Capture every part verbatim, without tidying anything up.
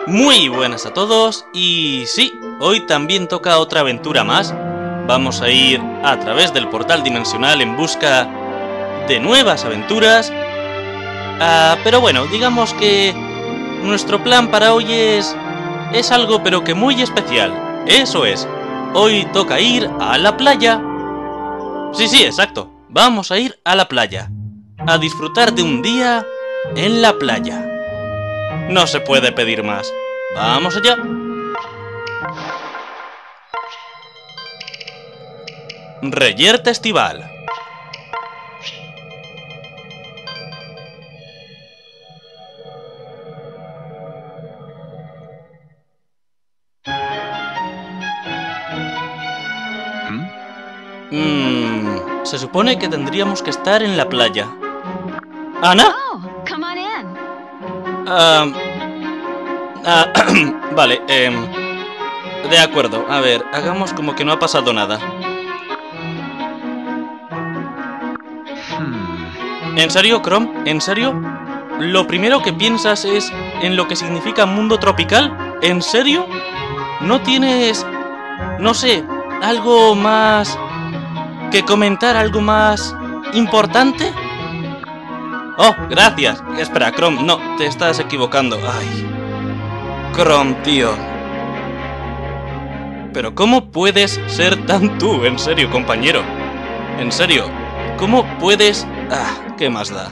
Muy buenas a todos y sí, hoy también toca otra aventura más. Vamos a ir a través del portal dimensional en busca de nuevas aventuras. Ah, pero bueno, digamos que nuestro plan para hoy es, es algo pero que muy especial. Eso es, hoy toca ir a la playa. Sí, sí, exacto, vamos a ir a la playa, a disfrutar de un día en la playa. No se puede pedir más. ¡Vamos allá! Reyerta estival. Mmm... Se supone que tendríamos que estar en la playa. ¿Ana? Oh, come on in. Ah... Ah, vale, eh, de acuerdo, a ver, hagamos como que no ha pasado nada. ¿En serio, Chrome? ¿En serio? ¿Lo primero que piensas es en lo que significa mundo tropical? ¿En serio? ¿No tienes, no sé, algo más que comentar, algo más importante? Oh, gracias. Espera, Chrome, no, te estás equivocando. Ay... Chrome, tío. Pero ¿cómo puedes ser tan tú? En serio, compañero. En serio, ¿cómo puedes...? Ah, ¿qué más da?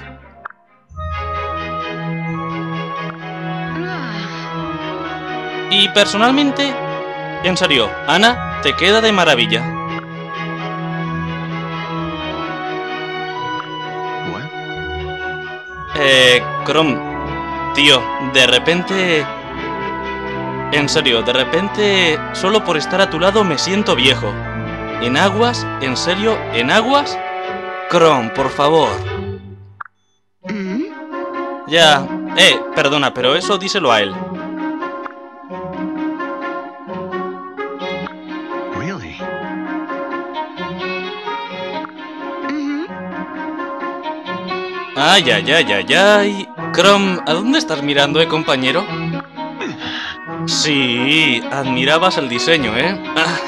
Y personalmente, en serio, Ana, te queda de maravilla. Eh, Chrome, tío, de repente... En serio, de repente, solo por estar a tu lado me siento viejo. ¿En aguas? ¿En serio? ¿En aguas? Chrome, por favor. ¿Mm? Ya, eh, perdona, pero eso díselo a él. Really? Mhm. Ay, ay, ay, ay, ay. Chrome, ¿a dónde estás mirando, eh, compañero? Sí, admirabas el diseño, ¿eh?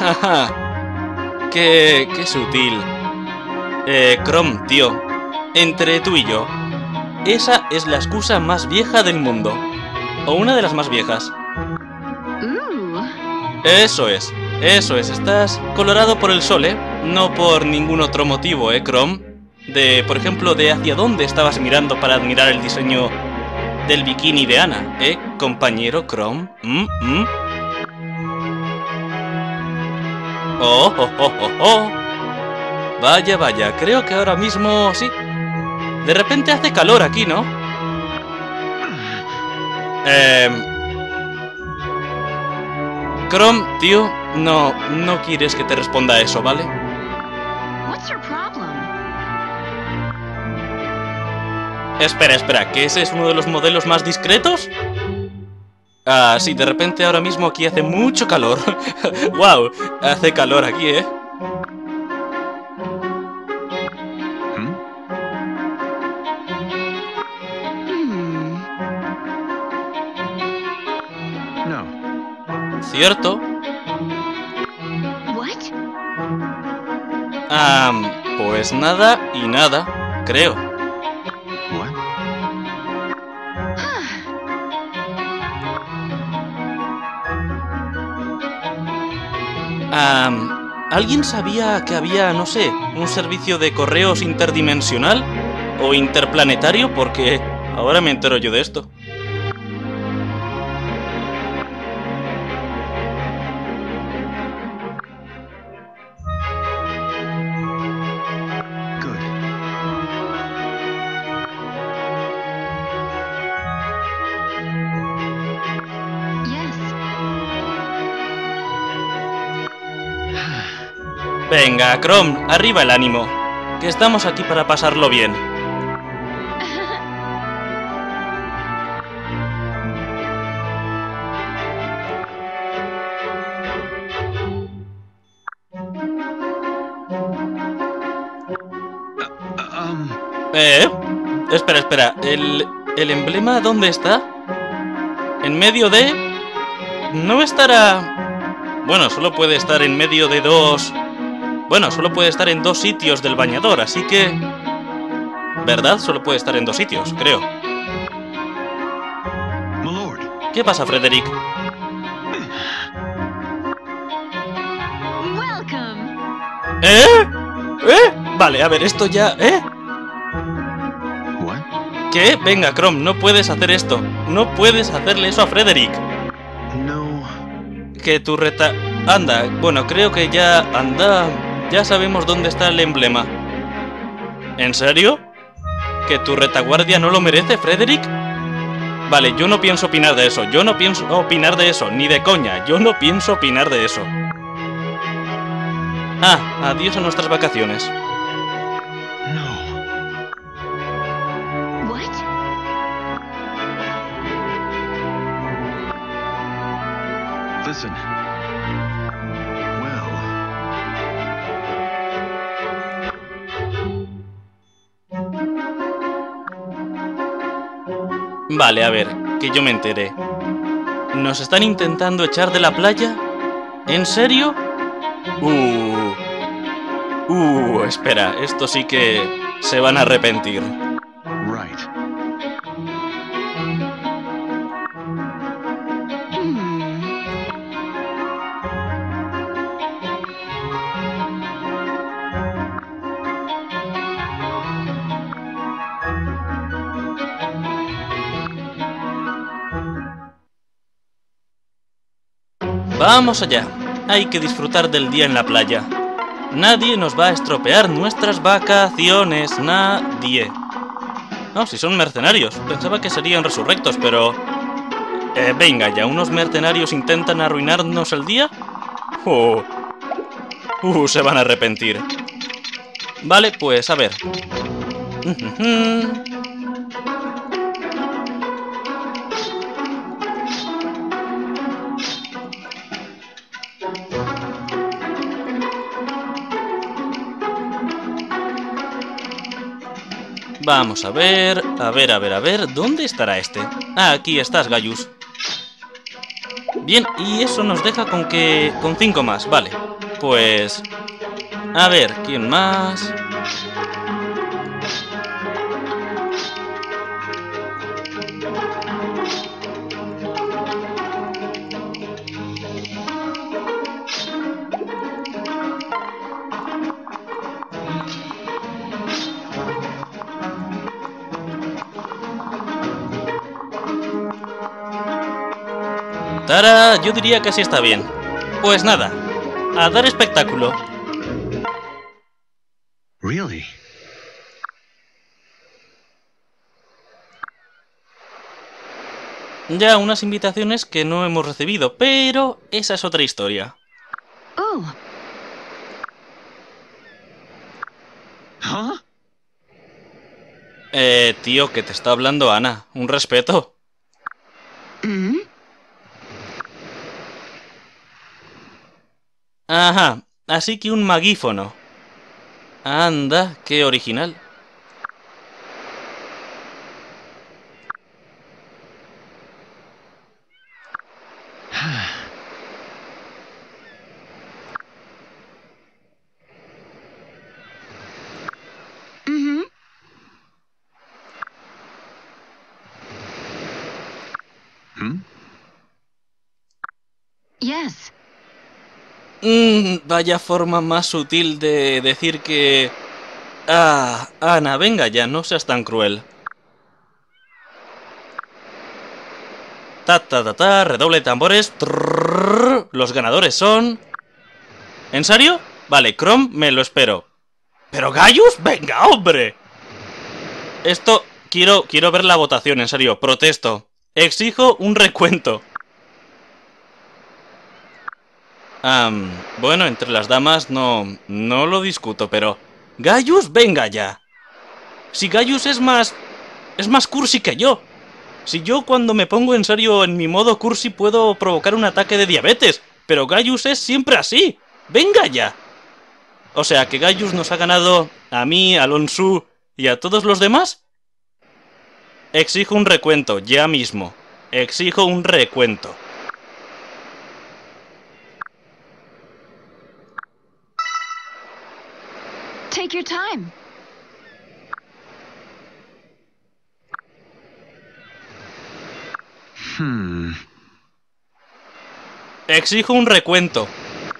qué, qué sutil. Eh, Chrome, tío, entre tú y yo, esa es la excusa más vieja del mundo. O una de las más viejas. Ooh. Eso es, eso es. Estás colorado por el sol, ¿eh? No por ningún otro motivo, ¿eh, Chrome? De, por ejemplo, de hacia dónde estabas mirando para admirar el diseño del bikini de Ana, ¿eh, compañero Chrome? ¿Mm? ¿Mm? Oh, oh, oh, oh, oh. Vaya, vaya, creo que ahora mismo sí. De repente hace calor aquí, ¿no? Eh... Chrome, tío, no, no quieres que te responda a eso, ¿vale? What's your problem? Espera, espera, ¿que ese es uno de los modelos más discretos? Ah, sí, de repente ahora mismo aquí hace mucho calor. Wow, hace calor aquí, ¿eh? Hmm? Hmm. No. ¿Cierto? What? Ah, pues nada y nada, creo. What? Ah, ¿alguien sabía que había, no sé, un servicio de correos interdimensional o interplanetario? Porque ahora me entero yo de esto. Good. Yes. Venga, Chrome, arriba el ánimo, que estamos aquí para pasarlo bien. Um, Eh, espera, espera, ¿el, el emblema dónde está? En medio de... no estará... Bueno, solo puede estar en medio de dos... Bueno, solo puede estar en dos sitios del bañador, así que... ¿Verdad? Solo puede estar en dos sitios, creo. My lord. ¿Qué pasa, Frederick? Welcome. ¿Eh? ¿Eh? Vale, a ver, esto ya... ¿Eh? What? ¿Qué? Venga, Chrome, no puedes hacer esto. No puedes hacerle eso a Frederick. No. Que tu reta... Anda, bueno, creo que ya... Anda... Ya sabemos dónde está el emblema. ¿En serio? ¿Que tu retaguardia no lo merece, Frederick? Vale, yo no pienso opinar de eso. Yo no pienso opinar de eso, ni de coña. Yo no pienso opinar de eso. Ah, adiós a nuestras vacaciones. No. What? Listen. Well. Vale, a ver, que yo me enteré. ¿Nos están intentando echar de la playa? ¿En serio? Uh... Uh, espera, esto sí que se van a arrepentir. Right. Hmm. Vamos allá. Hay que disfrutar del día en la playa. Nadie nos va a estropear nuestras vacaciones. Nadie. No, si son mercenarios. Pensaba que serían resurrectos, pero... Eh, venga ya, ¿unos mercenarios intentan arruinarnos el día? Uh, uh, se van a arrepentir. Vale, pues a ver. Vamos a ver, a ver, a ver, a ver, ¿dónde estará este? Ah, aquí estás, Gaius. Bien, y eso nos deja con que... con cinco más, vale. Pues... a ver, ¿quién más? Tara, yo diría que así está bien. Pues nada, a dar espectáculo. Really? Ya unas invitaciones que no hemos recibido, pero esa es otra historia. Oh. Huh? Eh, tío, que te está hablando Ana. Un respeto. Mm. Ajá, así que un magífono. Anda, qué original. Mm-hmm. Hmm? Yes. Mm, vaya forma más sutil de decir que... Ah, Ana, venga ya, no seas tan cruel. Ta ta ta ta, redoble de tambores. Trrr, los ganadores son... ¿En serio? Vale, Chrome, me lo espero. ¿Pero Gaius? ¡Venga, hombre! Esto... Quiero, quiero ver la votación, en serio, protesto. Exijo un recuento. Um, bueno, entre las damas no, no lo discuto, pero... Gaius, venga ya. Si Gaius es más... es más cursi que yo. Si yo cuando me pongo en serio en mi modo cursi puedo provocar un ataque de diabetes. Pero Gaius es siempre así. Venga ya. O sea, que Gaius nos ha ganado a mí, a Alonso y a todos los demás. Exijo un recuento, ya mismo. Exijo un recuento. Take your time. Hmm. Exijo un recuento.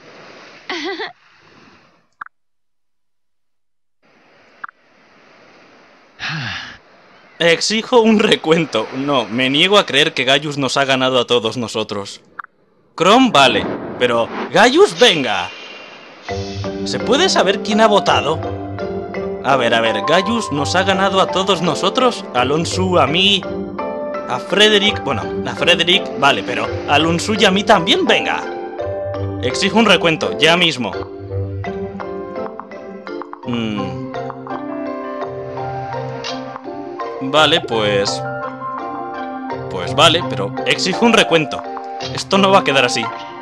Exijo un recuento. No, me niego a creer que Gaius nos ha ganado a todos nosotros. Chrome vale, pero Gaius, venga. ¿Se puede saber quién ha votado? A ver, a ver, Gaius nos ha ganado a todos nosotros. Alonso, a mí, a Frederick. Bueno, a Frederick, vale, pero a Alonso y a mí también, venga. Exijo un recuento, ya mismo. Hmm. Vale, pues... Pues vale, pero exijo un recuento. Esto no va a quedar así.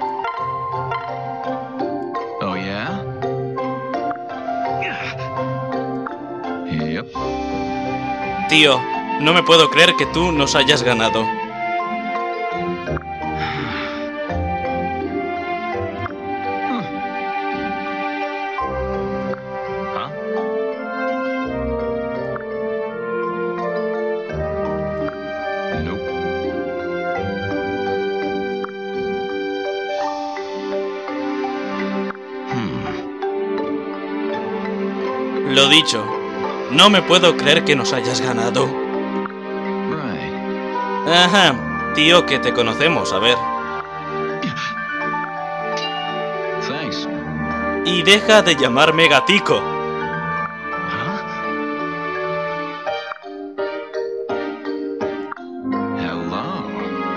Oh, yeah? Yep. Tío, no me puedo creer que tú nos hayas ganado. Huh? Nope. Hmm. Lo dicho, no me puedo creer que nos hayas ganado. Right. Ajá, tío, que te conocemos, a ver. Thanks. Y deja de llamarme gatico. Huh? Hello.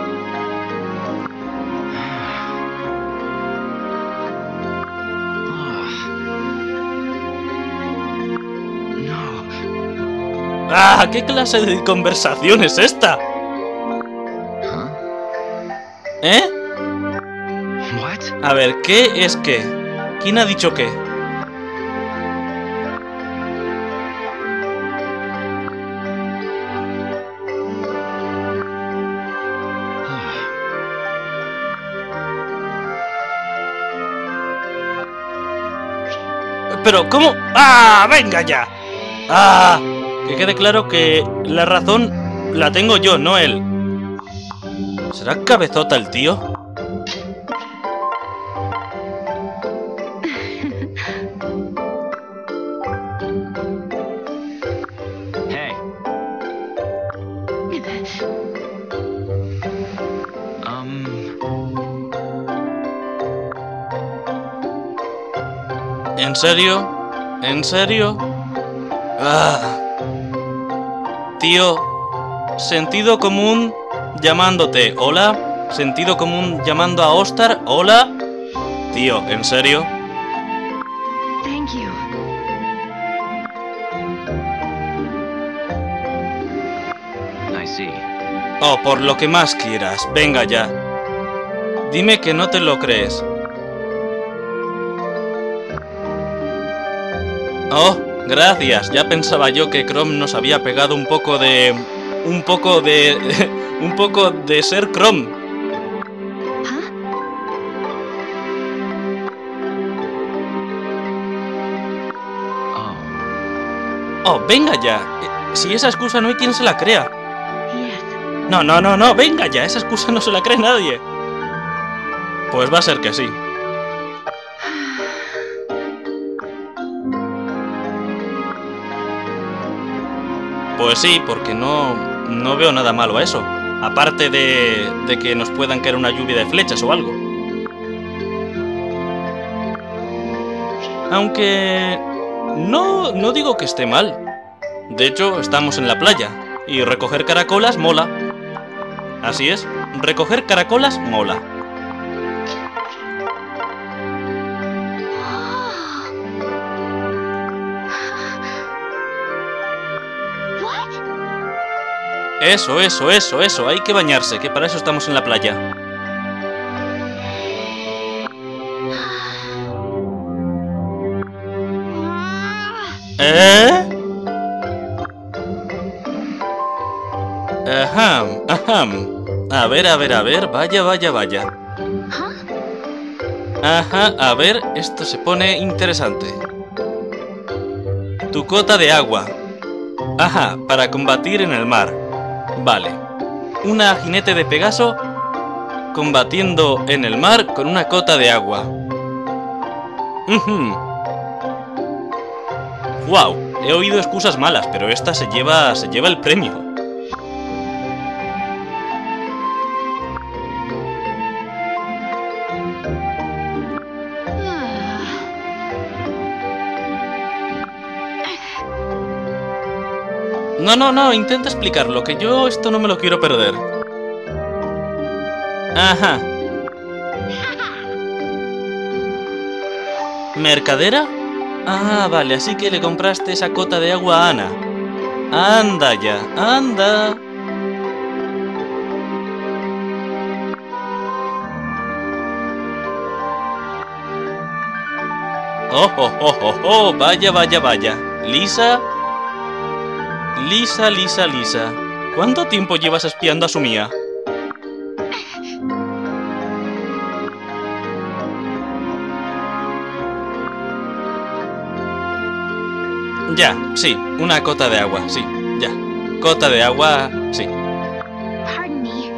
No. ¡Ah! ¿Qué clase de conversación es esta? Huh? ¿Eh? What? A ver, ¿qué es qué? ¿Quién ha dicho qué? Pero, ¿cómo? ¡Ah! ¡Venga ya! ¡Ah! Que quede claro que la razón la tengo yo, no él. ¿Será cabezota el tío? Hey. Um. ¿En serio? ¿En serio? Ah. Tío, sentido común llamándote, hola. Sentido común llamando a Ostar, hola. Tío, ¿en serio? Thank you. I see. Oh, por lo que más quieras, venga ya. Dime que no te lo crees. Oh, gracias. Ya pensaba yo que Chrome nos había pegado un poco de... Un poco de... un poco de ser Chrome. Huh? Oh. Oh, venga ya. Eh, Si esa excusa no hay quien se la crea. Yes. No, no, no, no, venga ya. Esa excusa no se la cree nadie. Pues va a ser que sí. Pues sí, porque no, no veo nada malo a eso. Aparte de, de que nos puedan caer una lluvia de flechas o algo. Aunque... No, no digo que esté mal. De hecho, estamos en la playa. Y recoger caracolas mola. Así es, recoger caracolas mola. What? Eso, eso, eso, eso. Hay que bañarse, que para eso estamos en la playa. ¿Eh? Ajá, ajá. A ver, a ver, a ver. Vaya, vaya, vaya. Huh? Ajá, a ver, esto se pone interesante. Tu cota de agua. Ajá, para combatir en el mar. Vale. Una jinete de Pegaso combatiendo en el mar con una cota de agua. Uh-huh. Wow, he oído excusas malas, pero esta se lleva, se lleva el premio. No, no, no, intenta explicarlo, que yo esto no me lo quiero perder. Ajá. ¿Mercadera? Ah, vale, así que le compraste esa cota de agua a Ana. Anda ya, anda. Oh, oh, oh, oh, oh, vaya, vaya, vaya. Lisa... Lisa, Lisa, Lisa. ¿Cuánto tiempo llevas espiando a su mía? Ya, sí, una cota de agua, sí, ya. Cota de agua, sí. Pardon me.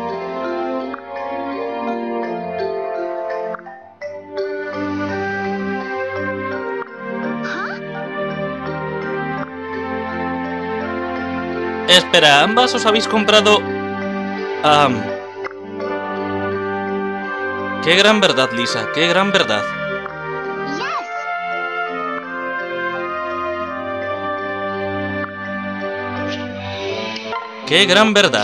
Espera, ¿ambas os habéis comprado...? Um... Qué gran verdad, Lisa, qué gran verdad. Yes. Qué gran verdad.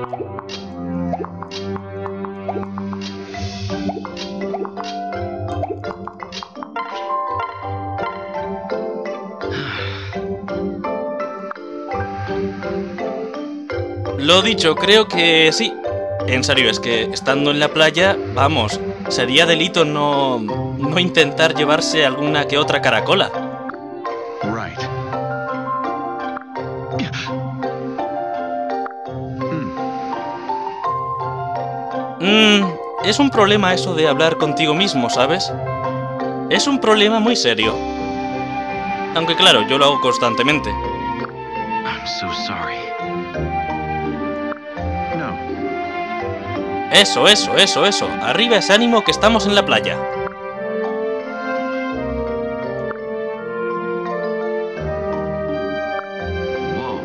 Lo dicho, creo que sí. En serio, es que estando en la playa, vamos, sería delito no, no intentar llevarse alguna que otra caracola. Right. Mmm, es un problema eso de hablar contigo mismo, ¿sabes? Es un problema muy serio. Aunque claro, yo lo hago constantemente. I'm so sorry. No. Eso, eso, eso, eso. Arriba ese ánimo que estamos en la playa. Whoa.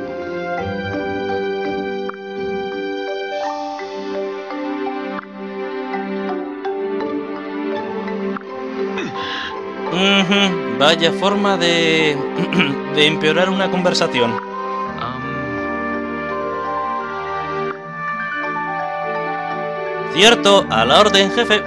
Mhm, vaya forma de... de empeorar una conversación. Um. Cierto, a la orden, jefe.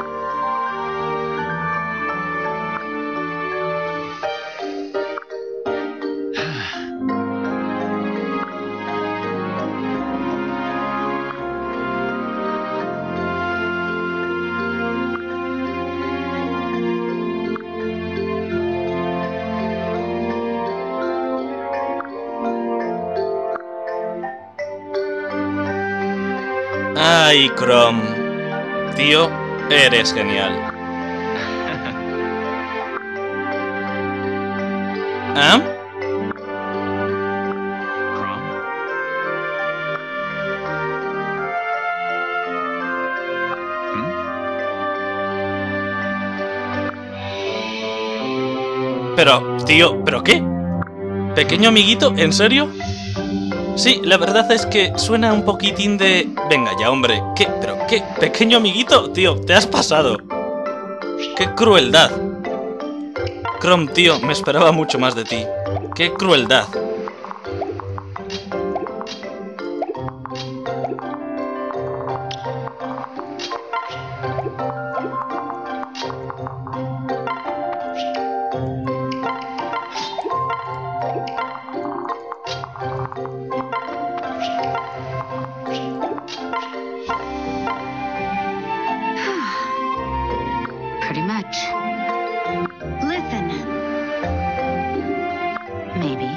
Ay, Chrome. Tío, eres genial. ¿Ah? Crom? Hmm? Pero, tío, ¿pero qué? ¿Pequeño amiguito? ¿En serio? Sí, la verdad es que suena un poquitín de... Venga ya, hombre. ¿Qué? ¿Pero qué? ¿Pequeño amiguito? Tío, te has pasado. ¡Qué crueldad! Chrome, tío, me esperaba mucho más de ti. ¡Qué crueldad! Pretty much. Listen. Maybe.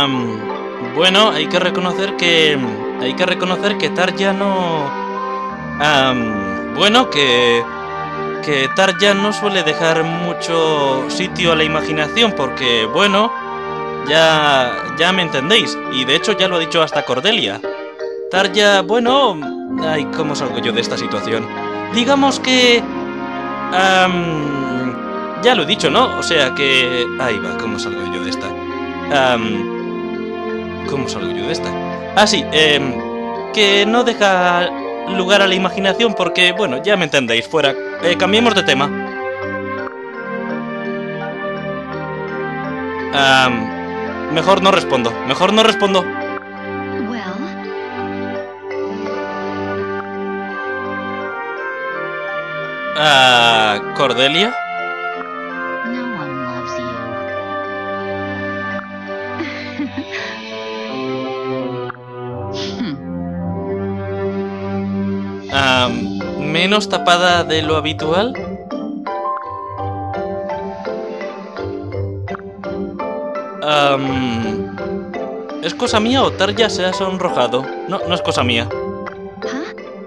Am, bueno, hay que reconocer que... Hay que reconocer que Tarja no... am, bueno, que... Que Tarja no suele dejar mucho sitio a la imaginación porque, bueno... Ya... Ya me entendéis. Y de hecho ya lo ha dicho hasta Cordelia. Tarja, bueno... Ay, ¿cómo salgo yo de esta situación? Digamos que... am, ya lo he dicho, ¿no? O sea que... Ahí va, ¿cómo salgo yo de esta? Am, ¿Cómo salgo yo de esta? Ah, sí, em, que no deja lugar a la imaginación porque, bueno, ya me entendéis, fuera. Eh, cambiemos de tema. Am, mejor no respondo, mejor no respondo. Well, Ah, Cordelia. no one loves you. Hmm. Am, menos tapada de lo habitual. Am, ¿es cosa mía o Tarja se ha sonrojado? No, no es cosa mía. Huh?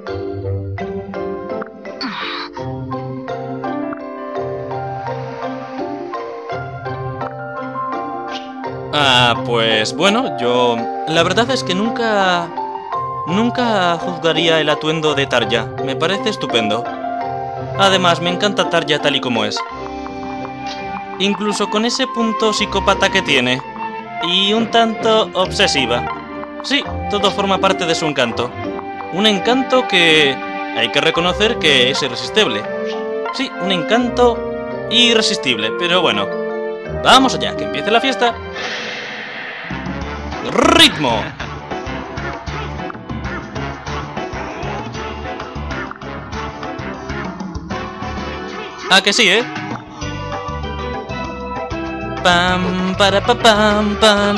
Ah, pues bueno, yo... La verdad es que nunca... Nunca juzgaría el atuendo de Tarja. Me parece estupendo. Además, me encanta Tarja tal y como es. Incluso con ese punto psicópata que tiene. Y un tanto obsesiva. Sí, todo forma parte de su encanto. Un encanto que... Hay que reconocer que es irresistible. Sí, un encanto irresistible. Pero bueno, vamos allá, que empiece la fiesta. ¡Ritmo! Ah, que sí, ¿eh? Pam, para pa pam, pam.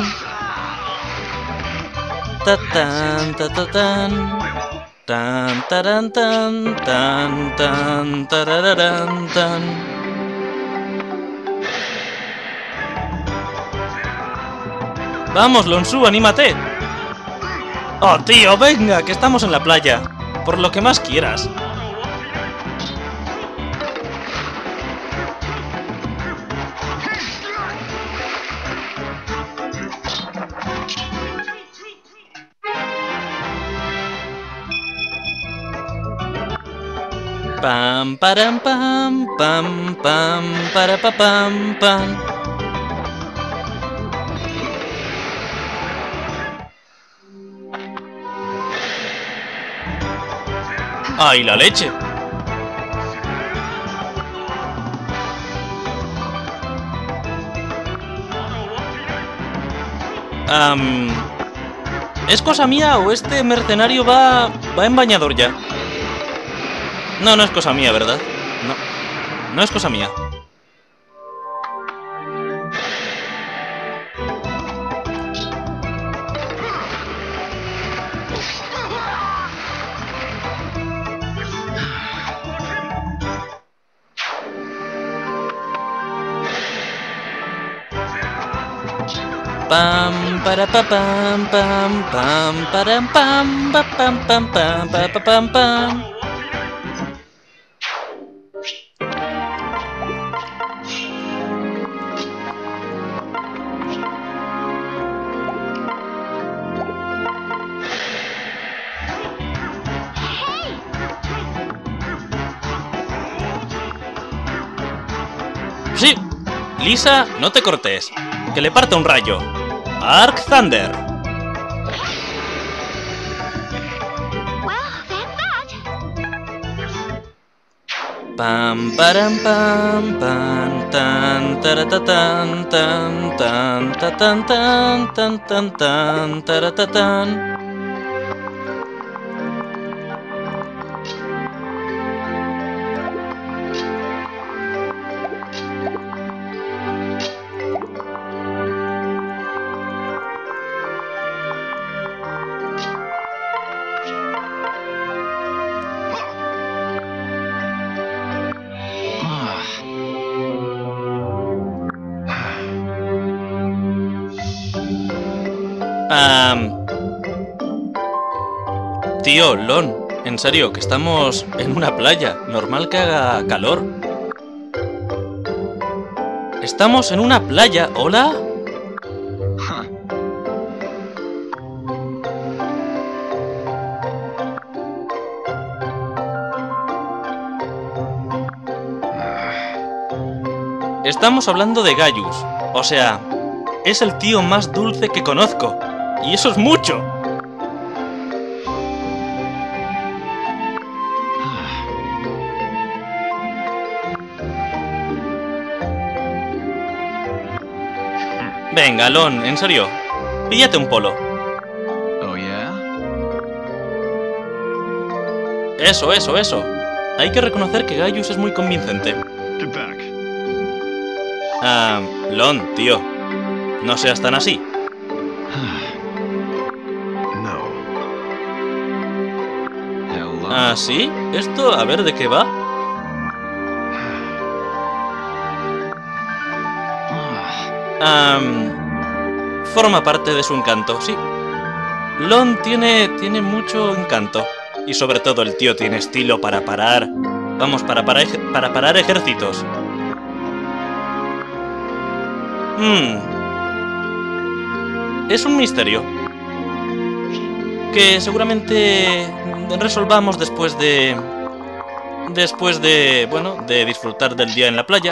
Ta tan, ta ta tan. Tan, taran, tan, tan, tan, tarararán, tan. Vamos, Lonsu, anímate. Oh, tío, venga, que estamos en la playa. Por lo que más quieras. Pam, param, pam, pam, pam, para pa pam, pam. ¡Ay, la leche! Um, ¿Es cosa mía o este mercenario va, va en bañador ya? No, no es cosa mía, ¿verdad? No, no es cosa mía. Pam para pa pam pam pam param pam pa pam pam pam pa pa pam pam. Sí, Lisa, no te cortes. Que le parta un rayo. Arc Thunder. Well, that's that. Pam param pam pam tan taratatan tan tan tan tan tan tan tan taratatan. Am, Tío, Lon, en serio, que estamos en una playa. Normal que haga calor. Estamos en una playa, ¿hola? Huh. Estamos hablando de Gaius. O sea, es el tío más dulce que conozco. Y eso es mucho. Venga, Lon, en serio. Píllate un polo. Oh, yeah? Eso, eso, eso. Hay que reconocer que Gaius es muy convincente. Get back. Ah, Lon, tío. No seas tan así. No. Hello? ¿Ah, sí? ¿Esto? A ver, ¿de qué va? Am, forma parte de su encanto, sí. Lon tiene, tiene mucho encanto. Y sobre todo el tío tiene estilo para parar... Vamos, para, para, ej- para parar ejércitos. Hmm. Es un misterio. Que seguramente resolvamos después de... Después de... Bueno, de disfrutar del día en la playa.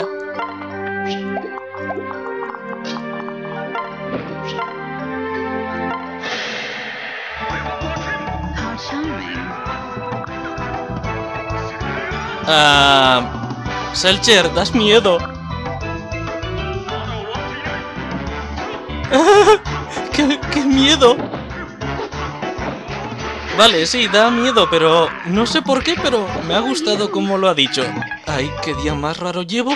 How charming. Ah, Selcher, das miedo. ¡Qué, qué miedo! Vale, sí, da miedo, pero no sé por qué, pero me ha gustado como lo ha dicho. Ay, qué día más raro llevo.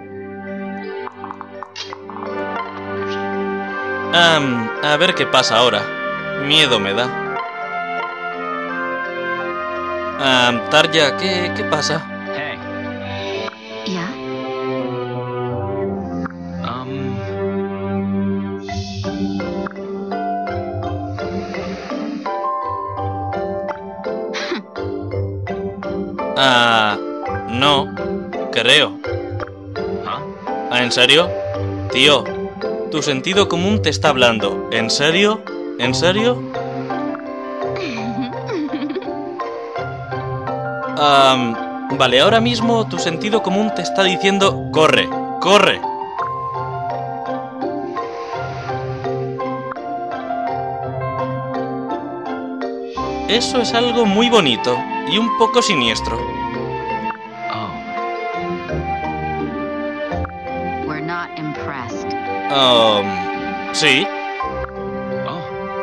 Am, a ver qué pasa ahora. Miedo me da. Am, Tarja, ¿qué, qué pasa? Hey. Yeah? Um. Ah, no, creo. Huh? ¿Ah, en serio? Tío, tu sentido común te está hablando. ¿En serio? ¿En serio? Am, vale, ahora mismo tu sentido común te está diciendo corre, corre. Eso es algo muy bonito y un poco siniestro. Oh. We're not impressed. Um, sí. Oh.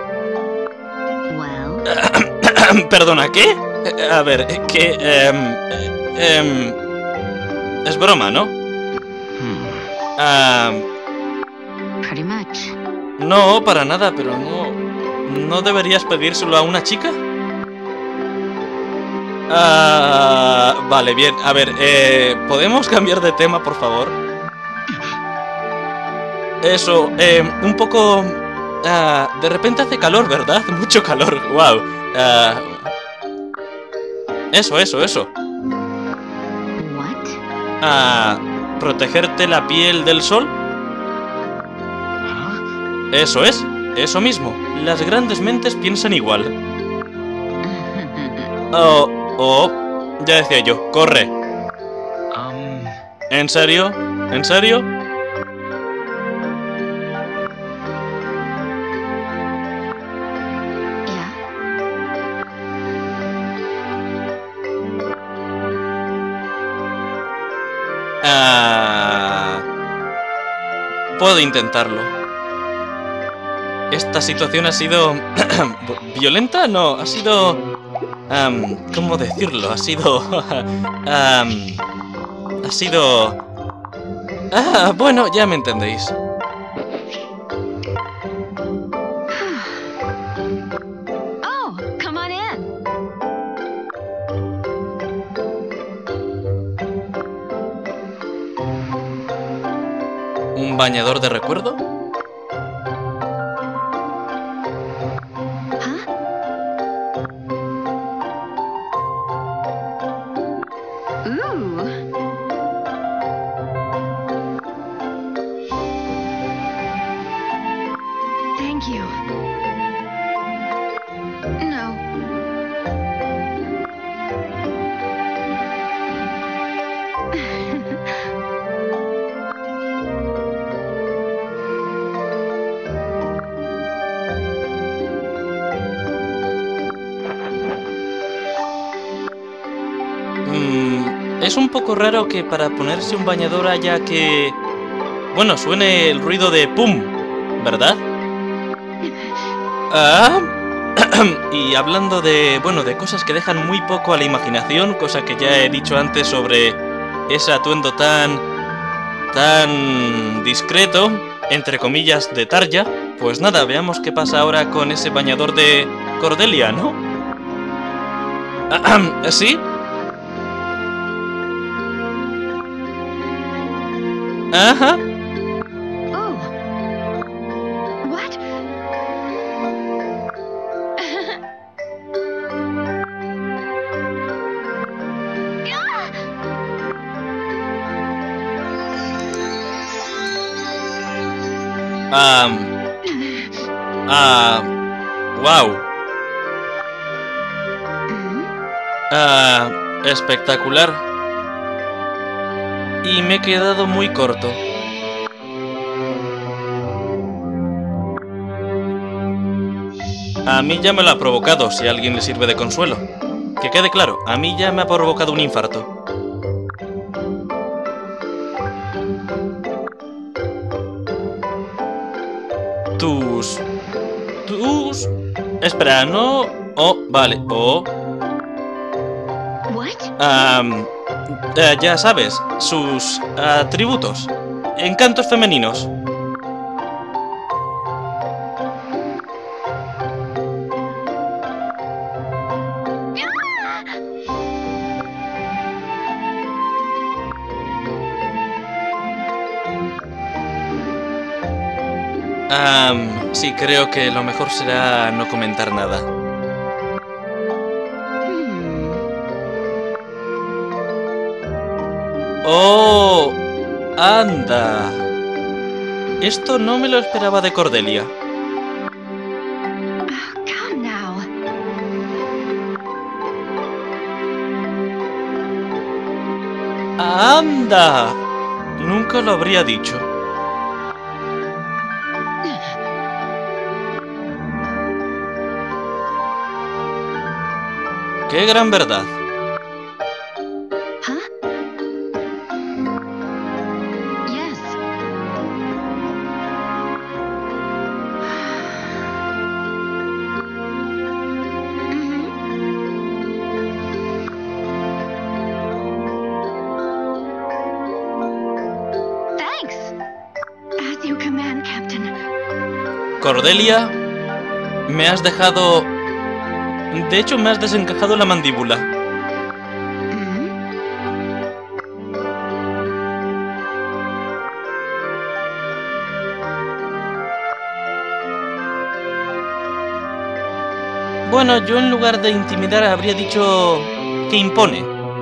Well, Perdona, ¿qué? Eh, A ver, eh, que... em, eh, em, es broma, ¿no? Hmm. Ah, pretty much. no, para nada, pero no... ¿No deberías pedírselo a una chica? Ah, vale, bien. A ver, eh, ¿podemos cambiar de tema, por favor? Eso, eh, un poco... ah, de repente hace calor, ¿verdad? Mucho calor, wow. Ah, eso, eso, eso. What? Ah, ¿protegerte la piel del sol? Huh? Eso es, eso mismo. Las grandes mentes piensan igual. Oh, oh, ya decía yo, corre. Um. ¿En serio? ¿En serio? Yeah? Ah, puedo intentarlo. Esta situación ha sido... ¿violenta? No, ha sido... am, ¿cómo decirlo? Ha sido... am, ha sido... Ah, bueno, ya me entendéis. Oh, come on in. ¿Un bañador de recuerdo? Ooh. Thank you. No. Mm, es un poco raro que para ponerse un bañador haya que... Bueno, suene el ruido de pum, ¿verdad? Ah... Y hablando de, bueno, de cosas que dejan muy poco a la imaginación, cosa que ya he dicho antes sobre ese atuendo tan, tan discreto, entre comillas, de Tarja, pues nada, veamos qué pasa ahora con ese bañador de Cordelia, ¿no? ¿Sí? Ajá. Oh. What? Ah... Ah... Wow. Ah... Espectacular. Y me he quedado muy corto. A mí ya me lo ha provocado, si a alguien le sirve de consuelo. Que quede claro, a mí ya me ha provocado un infarto. Tus... Tus... Espera, no... Oh, vale, oh... What? Um, eh, ya sabes, sus atributos. Encantos femeninos. Um, sí, creo que lo mejor será no comentar nada. Hmm. ¡Oh! ¡Anda! Esto no me lo esperaba de Cordelia. Oh, come now. ¡Anda! Nunca lo habría dicho. ¡Qué gran verdad! Huh? Yes. Mhm. Thanks. As you command, Captain. Cordelia, me has dejado... De hecho, me has desencajado la mandíbula. Mhm. Bueno, yo en lugar de intimidar habría dicho que impone.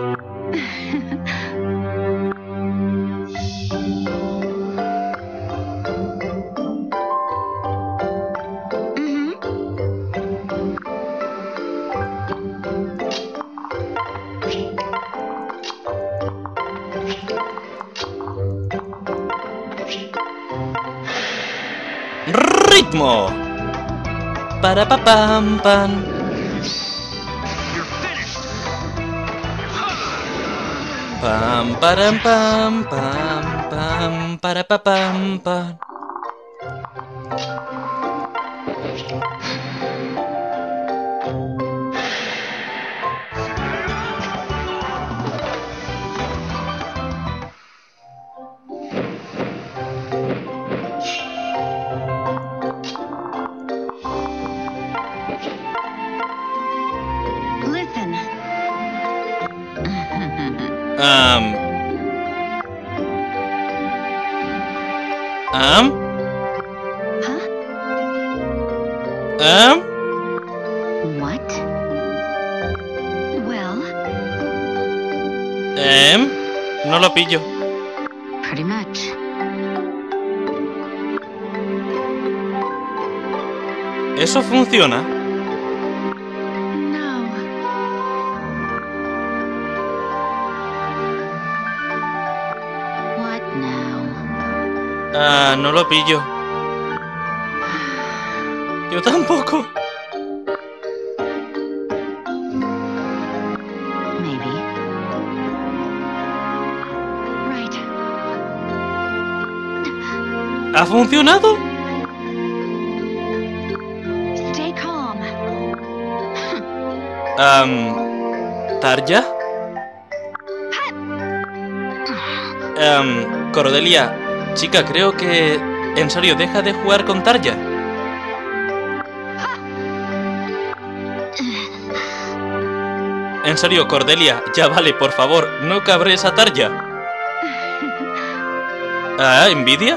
Mhm. ¡Ritmo! Para pa pam pam. Pam param pam pam pam para pa pam pam. Listen. Um. Um. Huh? Um. What? Well, ¿Eh? No lo pillo. Pretty much. ¿Eso funciona? No. What now? Ah, no lo pillo. Yo tampoco. Maybe. Right. ¿Ha funcionado? Stay calm. Um, ¿Tarja? Um, Cordelia, chica, creo que... En serio, deja de jugar con Tarja. En serio, Cordelia, ya vale, por favor, no cabres a Tarja. Ah, ¿envidia?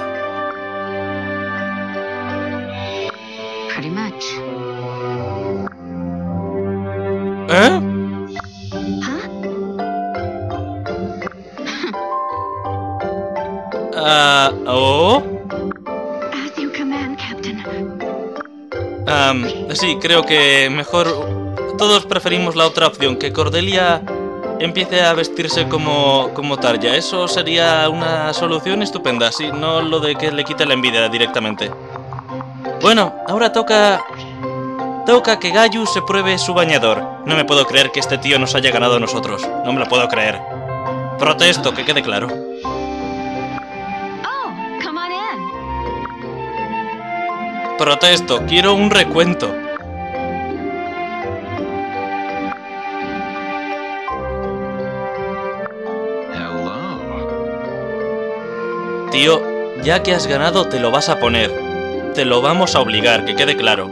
Pretty much. ¿Eh? Huh? Ah, ¿oh? As you command, Captain. Um, sí, creo que mejor... Todos preferimos la otra opción, que Cordelia empiece a vestirse como, como Tarja. Eso sería una solución estupenda, sí, no lo de que le quite la envidia directamente. Bueno, ahora toca... Toca que Gaius se pruebe su bañador. No me puedo creer que este tío nos haya ganado a nosotros. No me lo puedo creer. Protesto, que quede claro. Oh, come on in. Protesto, quiero un recuento. Hello. Tío, ya que has ganado te lo vas a poner. Te lo vamos a obligar, que quede claro.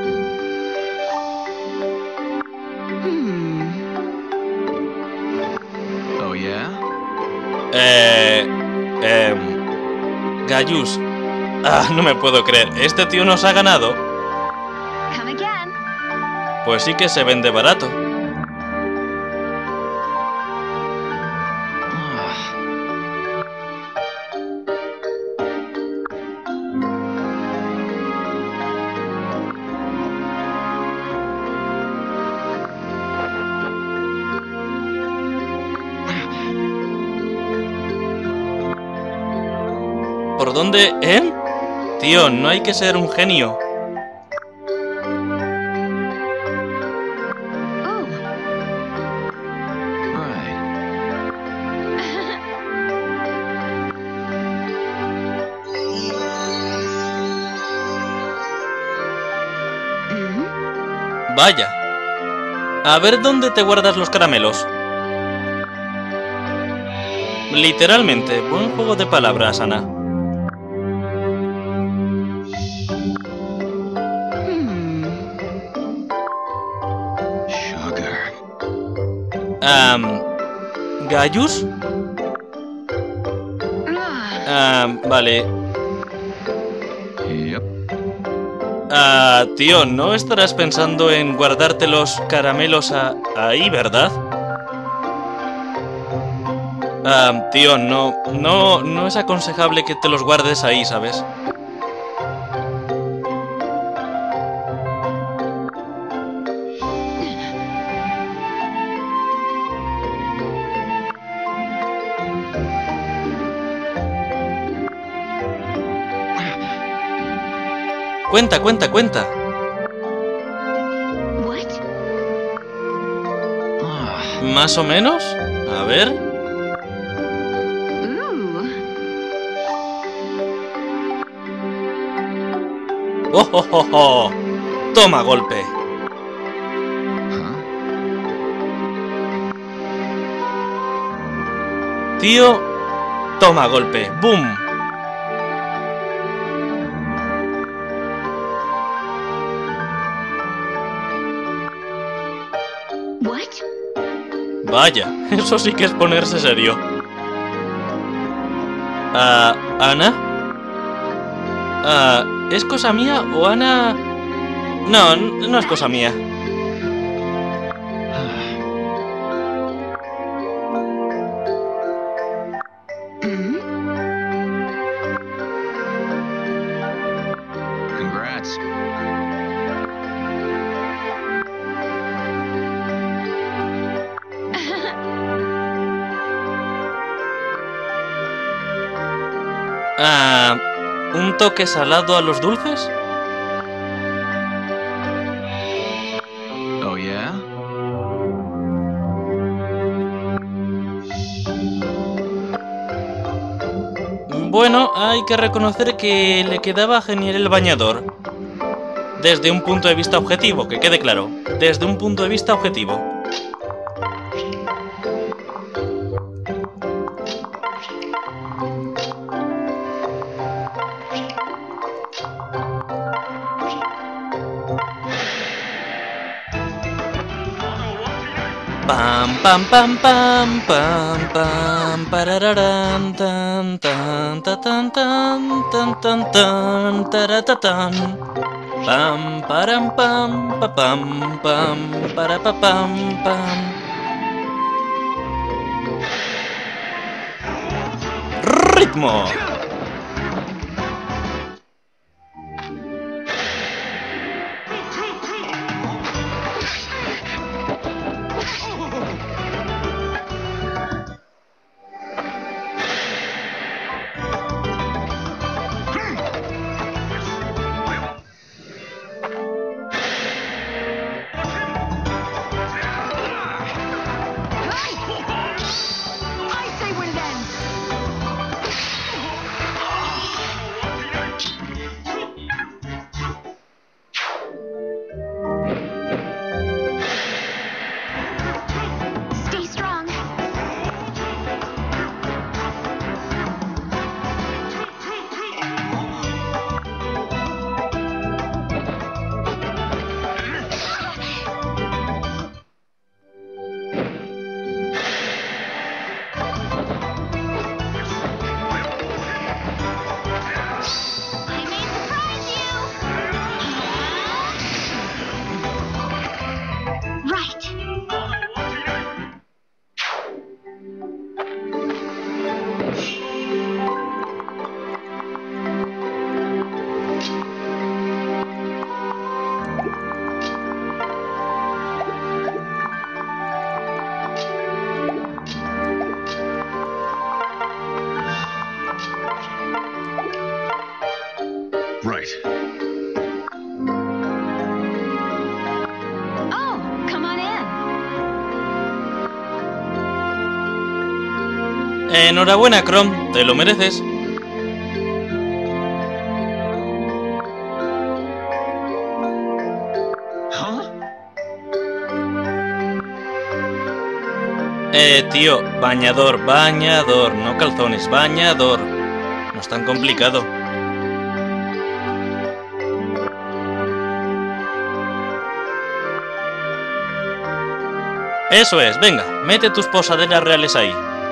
Hmm. Oh, yeah? Eh... Eh... Gaius. Ah, no me puedo creer. ¿Este tío nos ha ganado? Come again. Pues sí que se vende barato. Ah, ¿Por dónde? ¿Eh? Tío, no hay que ser un genio. Oh. right. Hmm? Vaya. A ver dónde te guardas los caramelos. Literalmente, buen juego de palabras, Ana. Hmm. Sugar. Um, ¿Gaius? Ah. Um, vale. Yep. Ah, tío, ¿no estarás pensando en guardarte los caramelos a- ahí, verdad? Ah, tío, no, no, no es aconsejable que te los guardes ahí, ¿sabes? Cuenta, cuenta, cuenta. What? Ah, ¿Más o menos? A ver. Ooh. ¡Oh, oh, oh, oh! Toma golpe. huh? Tío, toma golpe. ¡Boom! What? Vaya, eso sí que es ponerse serio. Ah, ¿Ana? Ah, ¿es cosa mía o Ana...? No, n- no es cosa mía. Ah, ¿un toque salado a los dulces? Oh, yeah? Bueno, hay que reconocer que le quedaba genial el bañador. Desde un punto de vista objetivo, que quede claro. Desde un punto de vista objetivo. Pam pam pam pam pam pam parararán tan tan ta, tan tan tan tan tan taratatan pam param pam pa pam pam para pa pam pam. Ritmo. I say when it ends. Stay strong. I may surprise you. Right. Right. Oh, come on in. Enhorabuena, Chrome, te lo mereces. Huh? Eh, tío, bañador, bañador, no calzones, bañador. No es tan complicado. Eso es, venga, mete tus posaderas reales ahí.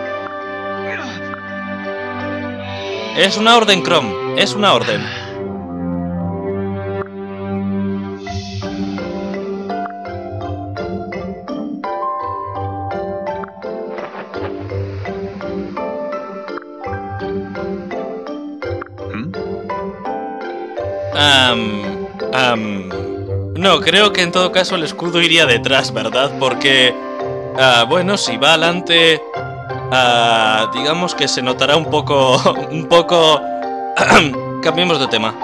Es una orden, Chrome, es una orden. Hmm? Am, am, no, creo que en todo caso el escudo iría detrás, ¿verdad? Porque, ah, bueno, si va adelante, ah, digamos que se notará un poco, un poco... Cambiemos de tema.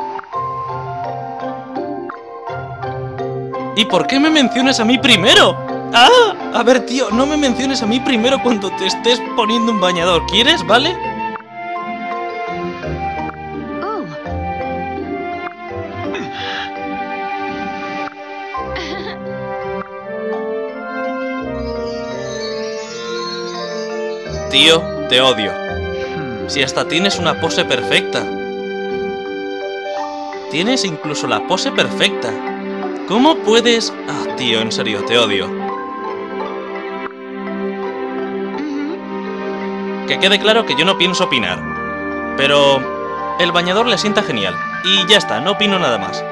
¿Y por qué me mencionas a mí primero? ¡Ah! A ver, tío, no me menciones a mí primero cuando te estés poniendo un bañador. ¿Quieres, vale? Ooh. Tío, te odio. Hmm. Si hasta tienes una pose perfecta. Tienes incluso la pose perfecta. ¿Cómo puedes...? Ah, tío, en serio, te odio. Mhm. Que quede claro que yo no pienso opinar. Pero... el bañador le sienta genial. Y ya está, no opino nada más.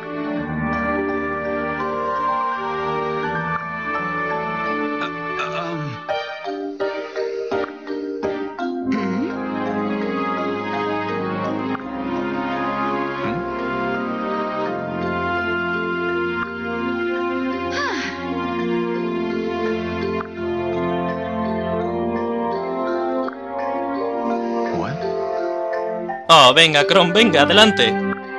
Um. Mhm. Hmm? What? Oh, venga, Chrome, venga, adelante.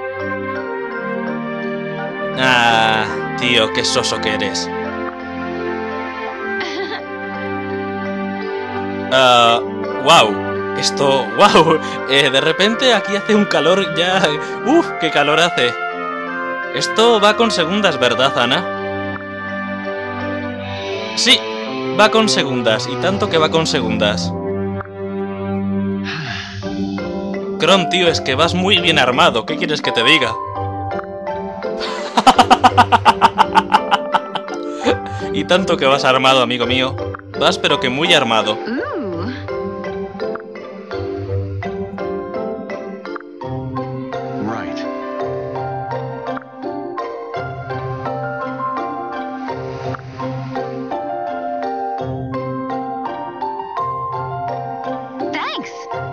Ah, tío, qué soso que eres. Ah, wow. Esto, wow. Eh, de repente aquí hace un calor ya... Uf, qué calor hace. Esto va con segundas, ¿verdad, Ana? Sí, va con segundas, y tanto que va con segundas. Chrome, tío, es que vas muy bien armado. ¿Qué quieres que te diga? Y tanto que vas armado, amigo mío. Vas pero que muy armado. Ooh. Right. Thanks.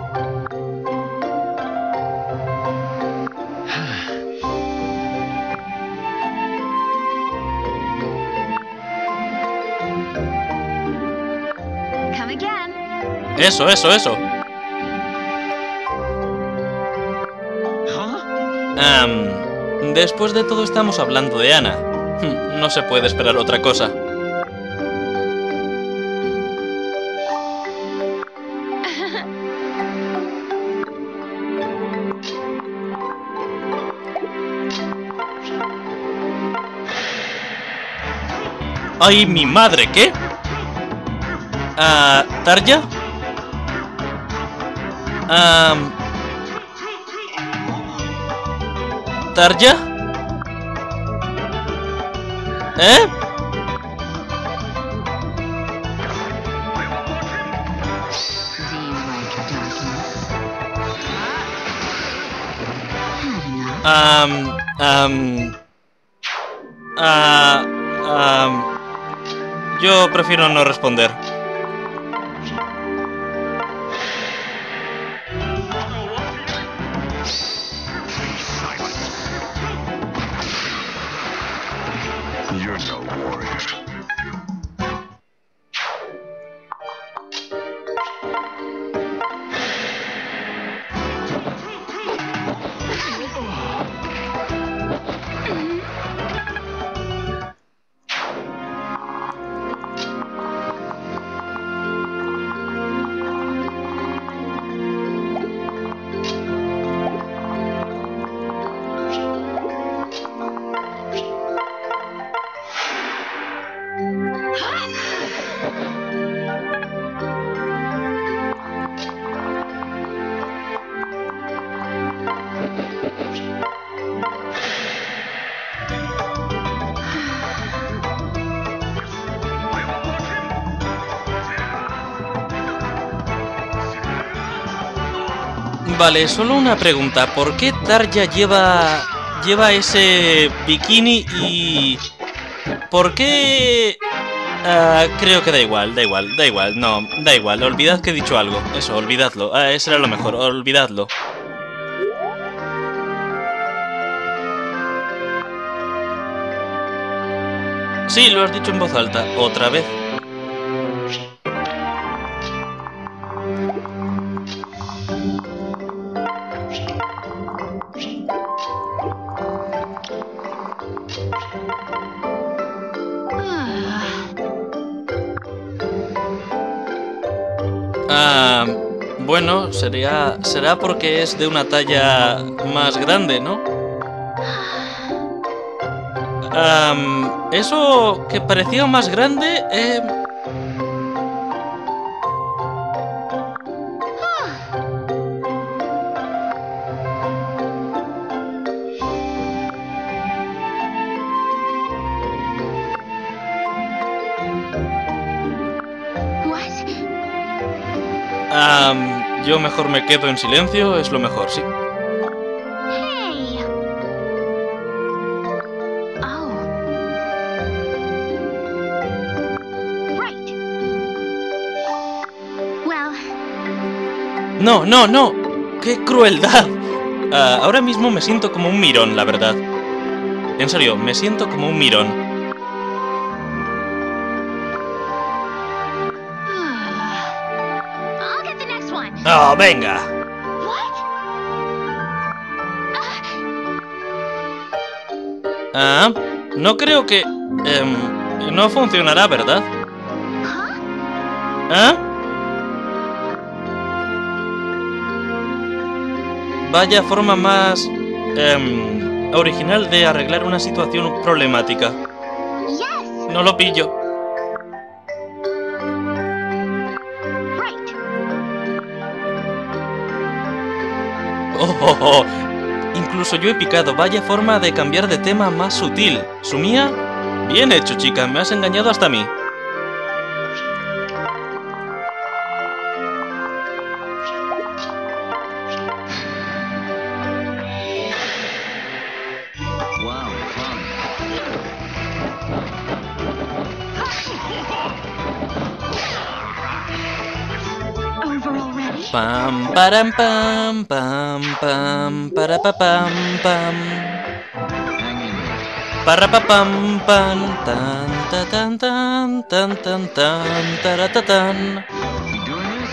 Come again. Eso, eso, eso. Huh? Am, después de todo estamos hablando de Ana. No se puede esperar otra cosa. ¡Ay, mi madre! ¿Qué? Ah, ¿Tarja? Um, ¿Tarja? ¿Eh? Do you like darkness? Had enough? Um, um, ah, um, yo prefiero no responder. You're no warrior. Vale, solo una pregunta. ¿Por qué Tarja lleva lleva ese bikini y por qué? Uh, creo que da igual, da igual, da igual. No, da igual. Olvidad que he dicho algo. Eso, olvidadlo. Ah, eso era lo mejor. Olvidadlo. Sí, lo has dicho en voz alta. Otra vez. Ah, bueno, sería será porque es de una talla más grande, ¿no? Um, eso que parecía más grande, eh... What? Um, yo mejor me quedo en silencio, es lo mejor, sí. Hey. Oh. Right. Well, No, no, no. ¡Qué crueldad! Ah, ahora mismo me siento como un mirón, la verdad. En serio, me siento como un mirón. I'll get the next one. ¡Oh, venga! What? Ah, no creo que... em, no funcionará, ¿verdad? ¿Ah? Vaya forma más... em, original de arreglar una situación problemática. Yes. No lo pillo. Right. Oh, oh, oh. Incluso yo he picado. Vaya forma de cambiar de tema más sutil. ¿Sumía? Bien hecho, chica. Me has engañado hasta a mí. Wow, fun. Over already? Pam, param, pam, pam, pam, para pa pam, pam. Hang in there. Para pa pam, pam, tan, ta, tan, tan, tan, tan, tan, tara, ta, tan. You doing this?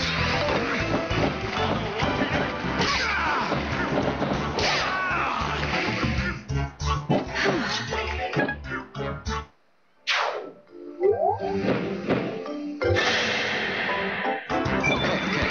Okay, okay.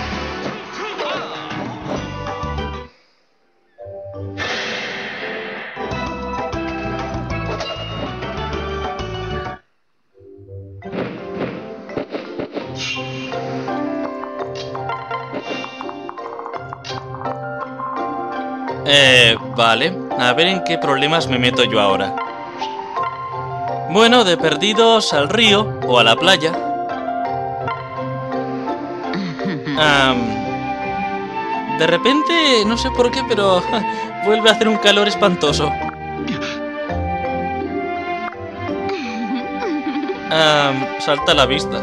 Eh, vale. A ver en qué problemas me meto yo ahora. Bueno, de perdidos al río o a la playa. Am, de repente, no sé por qué, pero vuelve a hacer un calor espantoso. Am, salta a la vista.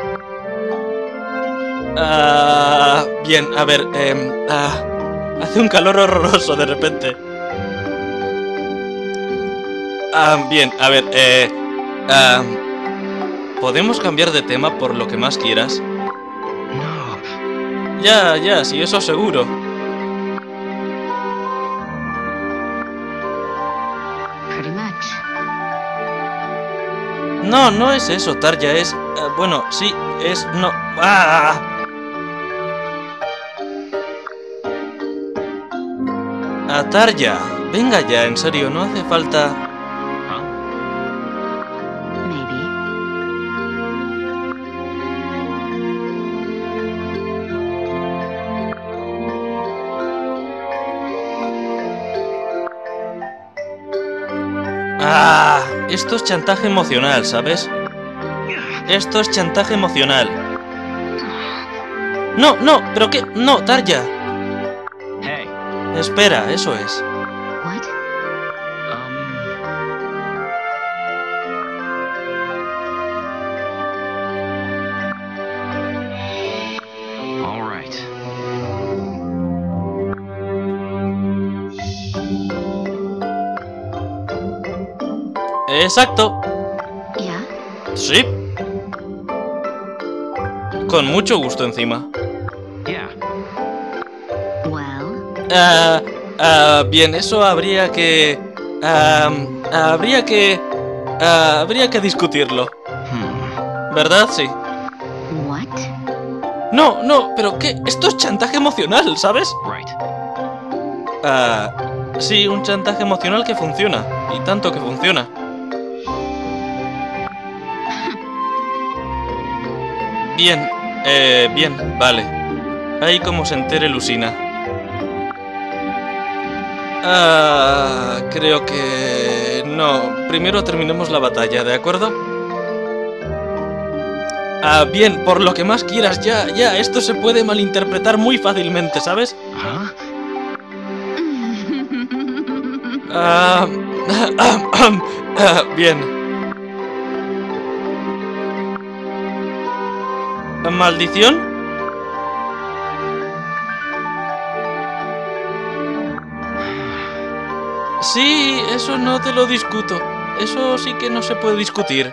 Ah, bien, a ver, em, ah, hace un calor horroroso de repente. Ah, bien, a ver, eh... ah, ¿podemos cambiar de tema por lo que más quieras? No. Ya, ya, sí, eso seguro. Pretty much. No, no es eso, Tarja, es... ah, bueno, sí, es... no... ¡Ah! A Tarja, venga ya, en serio, no hace falta... Huh? Maybe. ¡Ah! Esto es chantaje emocional, ¿sabes? Esto es chantaje emocional. No, no, pero qué... No, Tarja. Hey. Espera, eso es. What? Um. All right. Exacto. Yeah? Sí. Con mucho gusto encima. Yeah. Well, Ah, ah, bien, eso habría que... ah, habría que... ah, habría que discutirlo. Hmm. ¿Verdad? Sí. what? No, no, pero ¿qué? Esto es chantaje emocional, ¿sabes? Right. Ah, sí, un chantaje emocional que funciona. Y tanto que funciona. Bien, eh, bien, vale. Ahí como se entere Lucina. Ah, creo que... no, primero terminemos la batalla, ¿de acuerdo? Ah, bien, por lo que más quieras, ya, ya, esto se puede malinterpretar muy fácilmente, ¿sabes? Huh? Ah, ah, bien. ¿Maldición? Sí, eso no te lo discuto. Eso sí que no se puede discutir.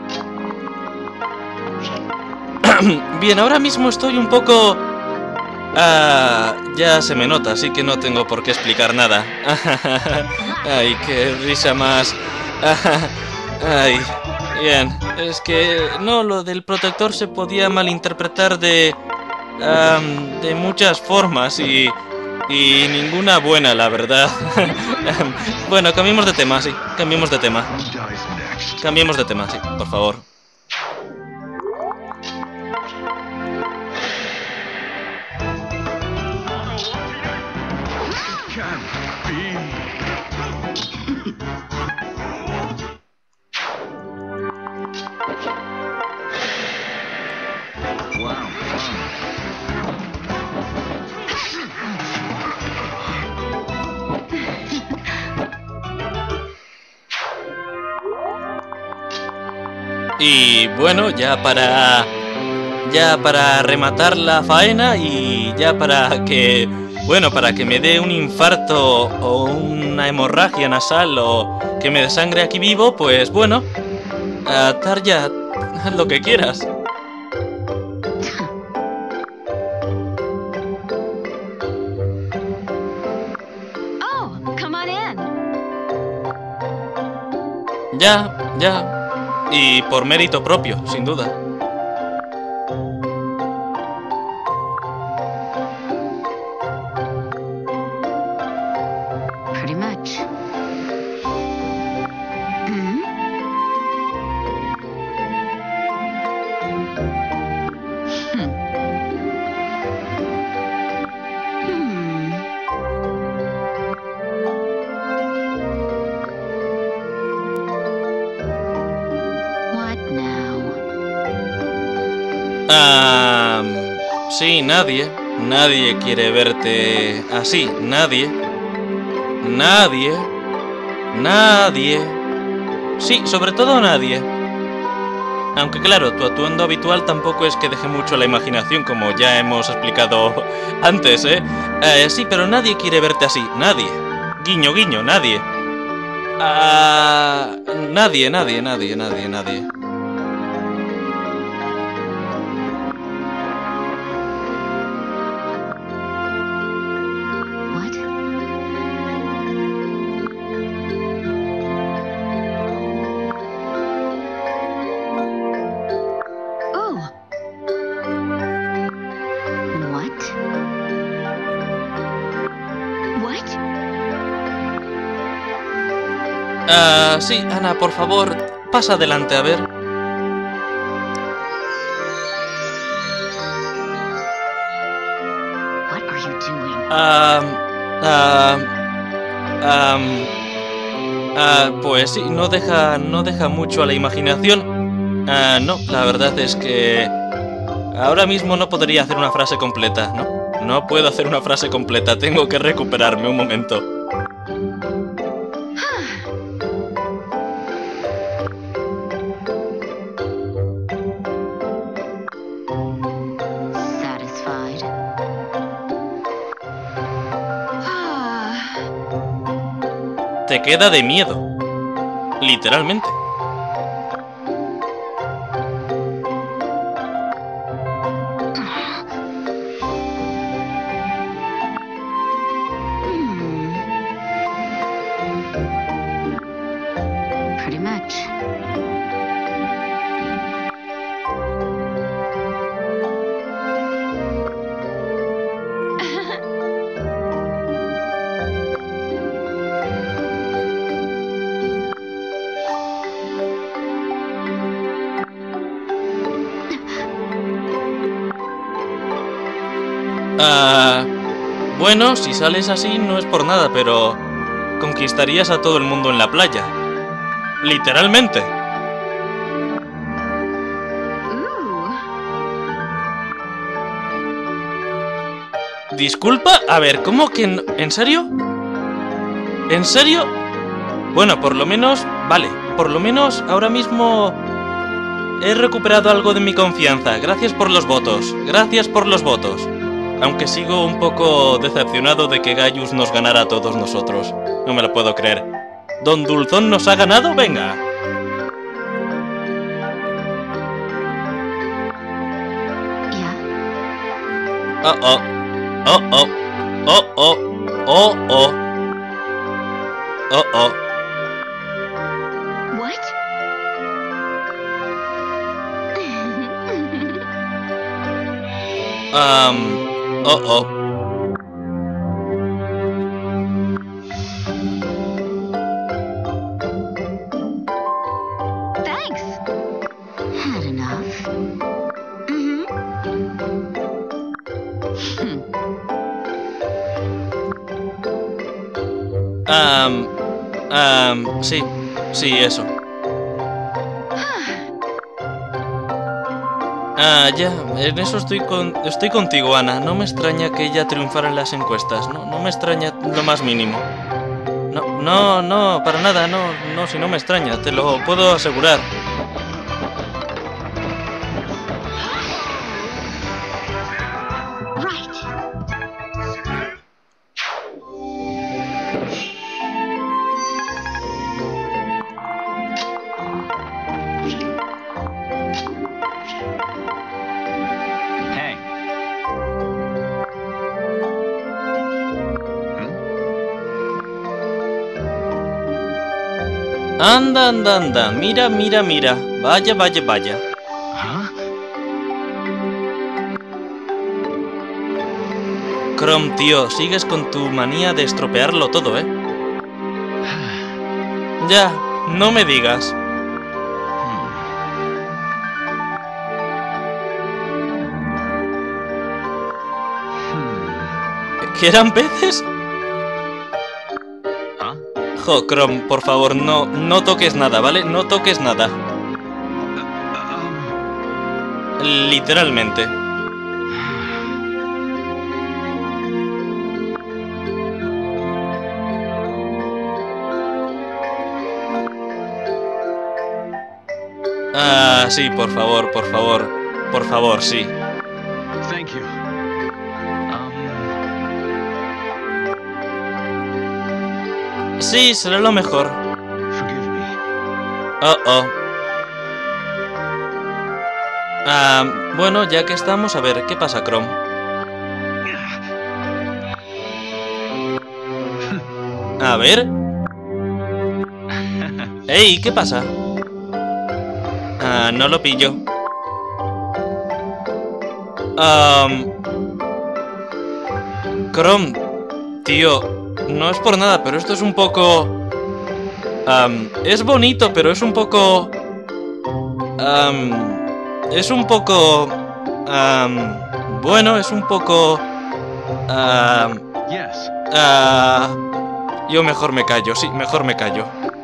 Bien, ahora mismo estoy un poco... Ah, ya se me nota, así que no tengo por qué explicar nada. Ay, qué risa más. Ay, bien. Es que no, lo del protector se podía malinterpretar de... Um, de muchas formas y... y ninguna buena, la verdad. Bueno, cambiemos de tema, sí. Cambiemos de tema. Cambiemos de tema, sí, por favor. Y bueno, ya para... ya para rematar la faena y ya para que... bueno, para que me dé un infarto o una hemorragia nasal o que me desangre aquí vivo, pues bueno, a Tarja, haz lo que quieras. Oh, come on in. Ya, ya. Y por mérito propio, sin duda. Pretty much. Hmm? Hmm. Hmm. What now? Ah, sí, nadie. Nadie quiere verte así. Nadie. Nadie. Nadie. Sí, sobre todo nadie. Aunque claro, tu atuendo habitual tampoco es que deje mucho la imaginación, como ya hemos explicado antes, ¿eh? Eh, sí, pero nadie quiere verte así. Nadie. Guiño, guiño, nadie. Ah, nadie, nadie, nadie, nadie, nadie. What? Oh. What? What? Ah, sí, Ana, por favor, pasa adelante a ver. What are you doing? Ah, ah, ah, ah, pues sí, no deja, no deja mucho a la imaginación. Ah, no, la verdad es que ahora mismo no podría hacer una frase completa, ¿no? No puedo hacer una frase completa, tengo que recuperarme un momento. Satisfied. Ah. Te queda de miedo. Literalmente. Hmm. Pretty much. Ah, bueno, si sales así no es por nada, pero conquistarías a todo el mundo en la playa. Literalmente. Ooh. Disculpa, a ver, ¿cómo que no? ¿En serio? ¿En serio? Bueno, por lo menos, vale, por lo menos ahora mismo he recuperado algo de mi confianza. Gracias por los votos, gracias por los votos. Aunque sigo un poco decepcionado de que Gaius nos ganara a todos nosotros. No me lo puedo creer. ¿Don Dulzón nos ha ganado? ¡Venga! Yeah. Oh, oh. Oh, oh. Oh, oh. Oh, oh. Oh, oh. What? Um. Oh, oh. Thanks. Had enough. Mm-hmm. Hmm. Um. Um. Sí. Sí, eso. Ah, ya, en eso estoy con, estoy contigo, Ana. No me extraña que ella triunfara en las encuestas. No, no me extraña lo más mínimo. No, no, no, para nada, no, no, si no me extraña, te lo puedo asegurar. Right. Hey. Anda, anda, anda, mira, mira, mira. Vaya, vaya, vaya. Huh? Chrome, tío, sigues con tu manía de estropearlo todo, ¿eh? Ya, no me digas. ¿Que eran peces? Huh? Jo, Chrome, por favor, no, no toques nada, ¿vale? No toques nada. Literalmente. Ah, sí, por favor, por favor. Por favor, sí. Thank you. Um. Sí, será lo mejor. Forgive me. Oh, oh. Ah, bueno, ya que estamos, a ver, ¿qué pasa, Chrome? A ver. Ey, ¿qué pasa? Ah, no lo pillo. Um, Chrome, tío, no es por nada, pero esto es un poco... Um, es bonito, pero es un poco... Um, es un poco... Um, bueno, es un poco... Um, Yes. ah, yo mejor me callo, sí, mejor me callo.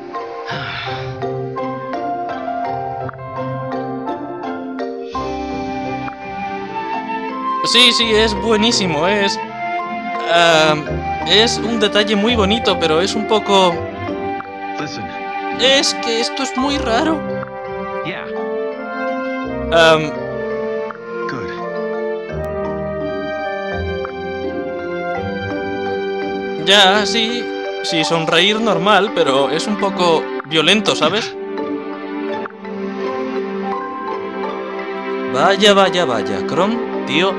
Sí, sí, es buenísimo, es... Um, es un detalle muy bonito, pero es un poco... Listen. Es que esto es muy raro. Yeah. Um, Good. ya, sí, sí, sonreír normal, pero es un poco violento, ¿sabes? Vaya, vaya, vaya, Chrome, tío.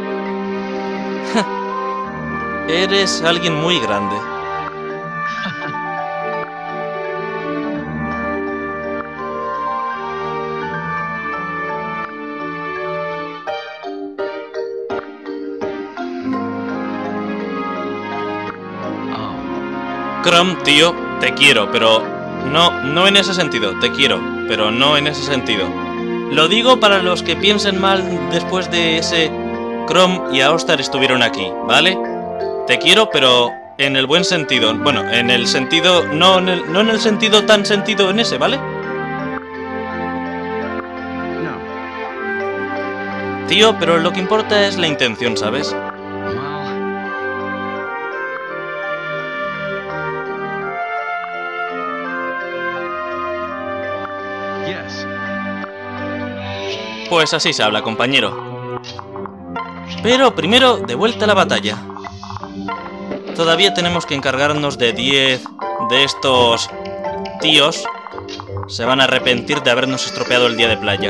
Eres alguien muy grande. Oh. Chrome, tío, te quiero, pero no, no en ese sentido. Te quiero, pero no en ese sentido. Lo digo para los que piensen mal después de ese Chrome y Aostar estuvieron aquí, ¿vale? Te quiero, pero en el buen sentido. Bueno, en el sentido... No en el, no en el sentido tan sentido en ese, ¿vale? No. Tío, pero lo que importa es la intención, ¿sabes? Well. Yes. Pues así se habla, compañero. Pero primero, de vuelta a la batalla. Todavía tenemos que encargarnos de diez de estos tíos. Se van a arrepentir de habernos estropeado el día de playa.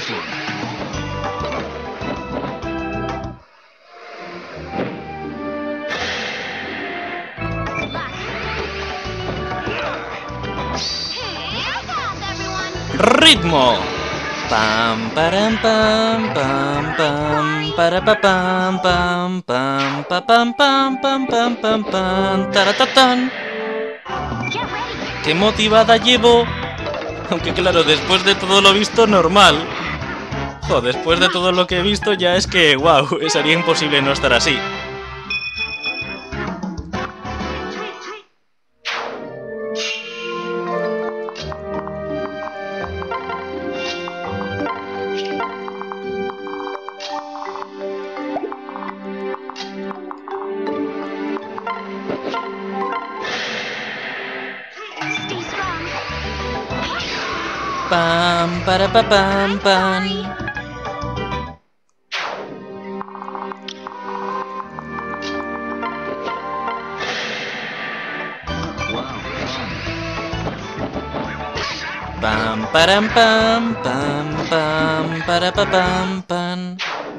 this one. ¡Ritmo! Pam, param, pam, pam, pam, para pa pam, pam, pam, pa pam, pam, pam, pam, pam, pam, taratatán. ¡Qué motivada llevo! Aunque claro, después de todo lo visto, normal. Jo, después de todo lo que he visto, ya es que, wow, sería imposible no estar así. Pam, para pa pam, pam. Pam, param, pam, pam, pam, para pa pam, pam.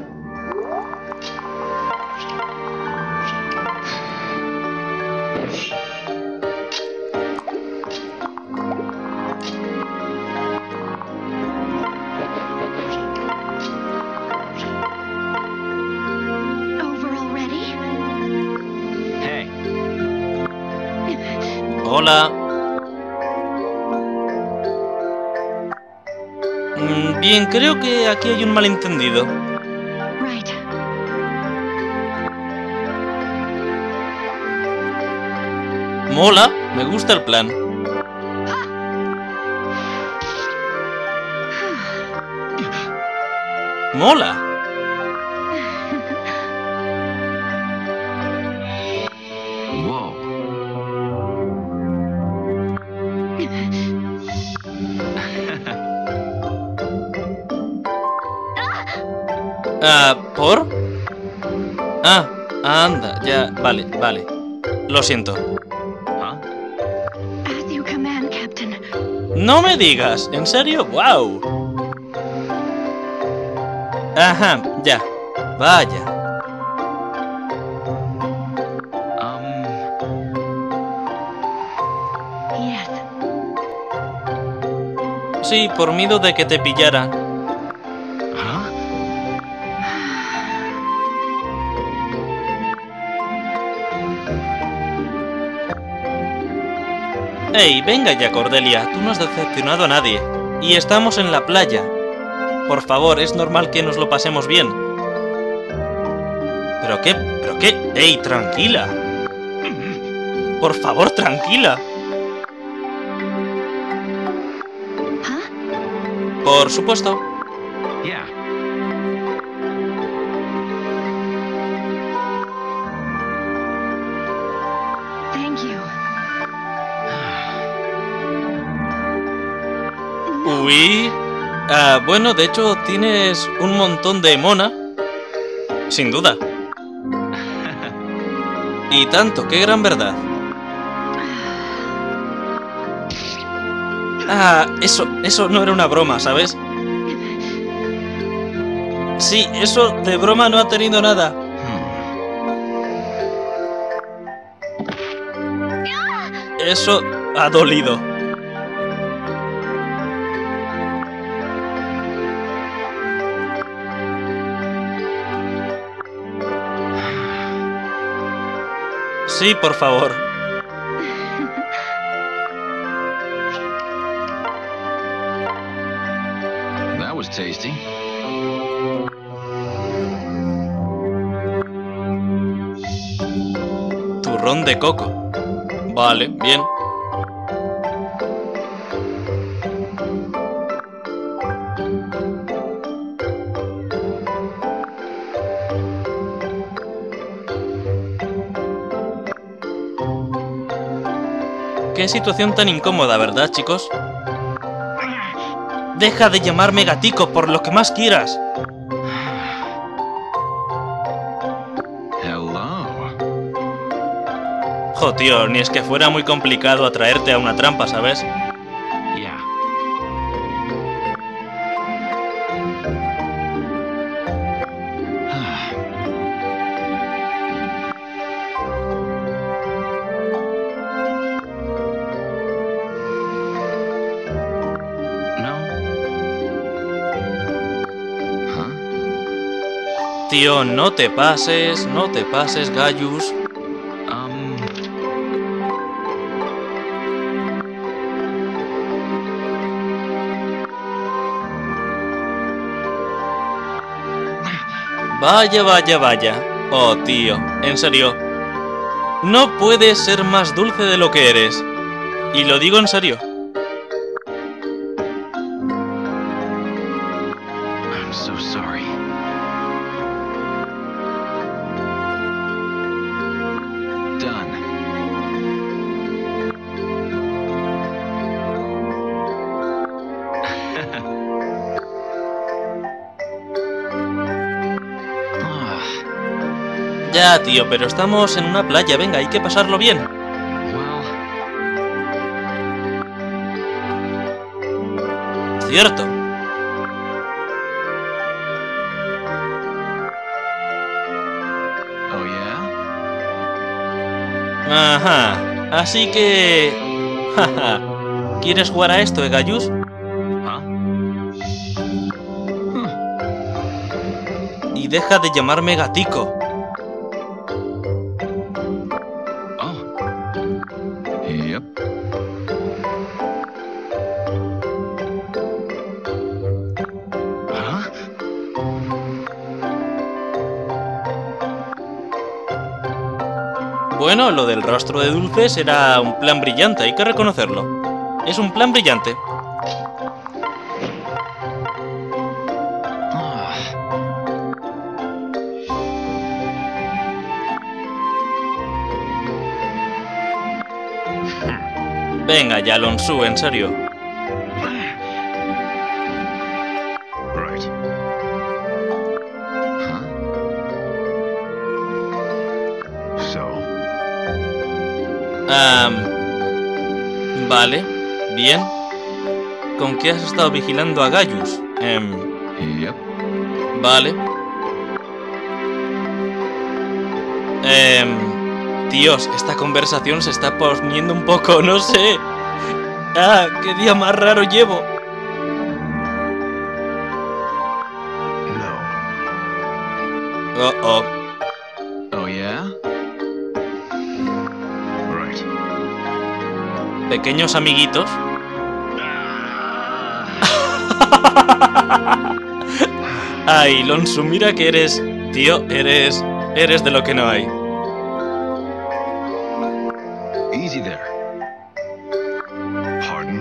Hola. Mm, bien, creo que aquí hay un malentendido. Right. Mola, me gusta el plan. Mola. Whoa. Ah, ¿por? Ah, anda, ya, vale, vale. Lo siento. Huh? As you command, Captain. No me digas, ¿en serio? ¡Wow! Ajá, ya. Vaya. Um. Yes. Sí, por miedo de que te pillaran. Huh? Ey, venga ya, Cordelia, tú no has decepcionado a nadie. Y estamos en la playa. Por favor, es normal que nos lo pasemos bien. ¿Pero qué? ¿Pero qué? ¡Ey, tranquila! Por favor, tranquila. Huh? Por supuesto. Yeah. Thank you. Uy. Ah, bueno, de hecho, tienes un montón de mona. Sin duda. Y tanto, qué gran verdad. Ah, eso, eso no era una broma, ¿sabes? Sí, eso de broma no ha tenido nada. Eso ha dolido. Sí, por favor. That was tasty. Turrón de coco. Vale, bien. Qué situación tan incómoda, ¿verdad, chicos? Deja de llamarme gatico por lo que más quieras. Hello. Jo, tío, ni es que fuera muy complicado atraerte a una trampa, ¿sabes? Yeah. Tío, no te pases, no te pases, Gallus. Um, Vaya, vaya, vaya. Oh, tío, en serio. No puedes ser más dulce de lo que eres. Y lo digo en serio. I'm so sorry. Done. Ah, Ya, tío, pero estamos en una playa. Venga, hay que pasarlo bien. well, Cierto. oh yeah? Ajá. Así que... Jaja. ¿Quieres jugar a esto, eh, Gallus? Huh? Y deja de llamarme gatico. Oh. Yep. Huh? Bueno, lo del rostro de Dulces era un plan brillante, hay que reconocerlo. Es un plan brillante. Ah. Venga ya, Alonso, en serio. Right. Huh? So, Am, vale, bien. ¿Con qué has estado vigilando a Gallus? Em, yep. vale. Em, Dios, esta conversación se está poniendo un poco, no sé. Ah, qué día más raro llevo. No. Oh, oh. Oh yeah? Right. Pequeños amiguitos. Ay, Lonsu, mira que eres... Tío, eres... Eres de lo que no hay. Easy there. Pardon?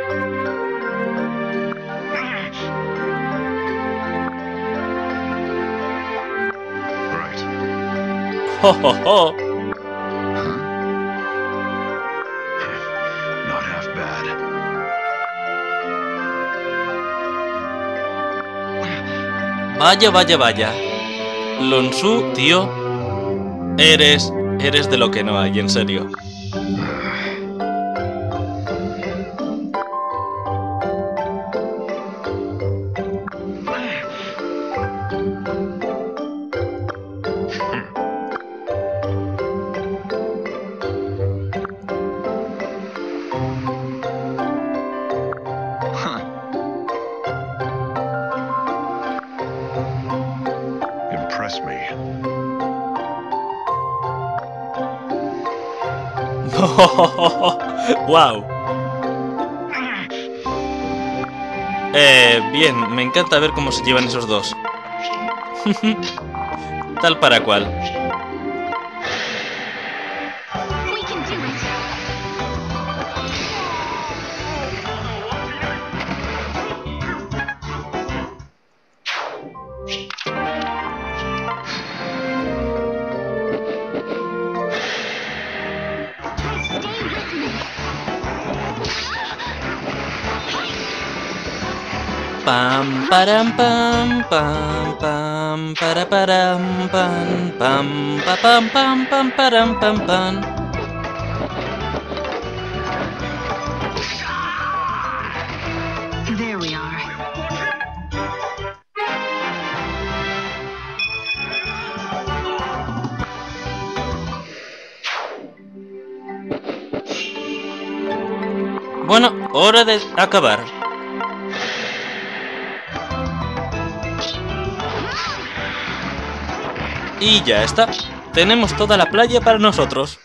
Right. ¡Jo, jo, jo! Huh? Not half bad. Vaya, vaya, vaya. Lonsu, tío. Eres... Eres de lo que no hay, en serio. Huh. Impress me. ¡Wow! Eh, bien, me encanta ver cómo se llevan esos dos. Tal para cual. We can do it. Stay with me. Pam, param, pam, pam, pam, para, param, pam, pam, pa, pam, pam, pam, param, pam, pam. There we are. Bueno, hora de acabar. Y ya está. Tenemos toda la playa para nosotros.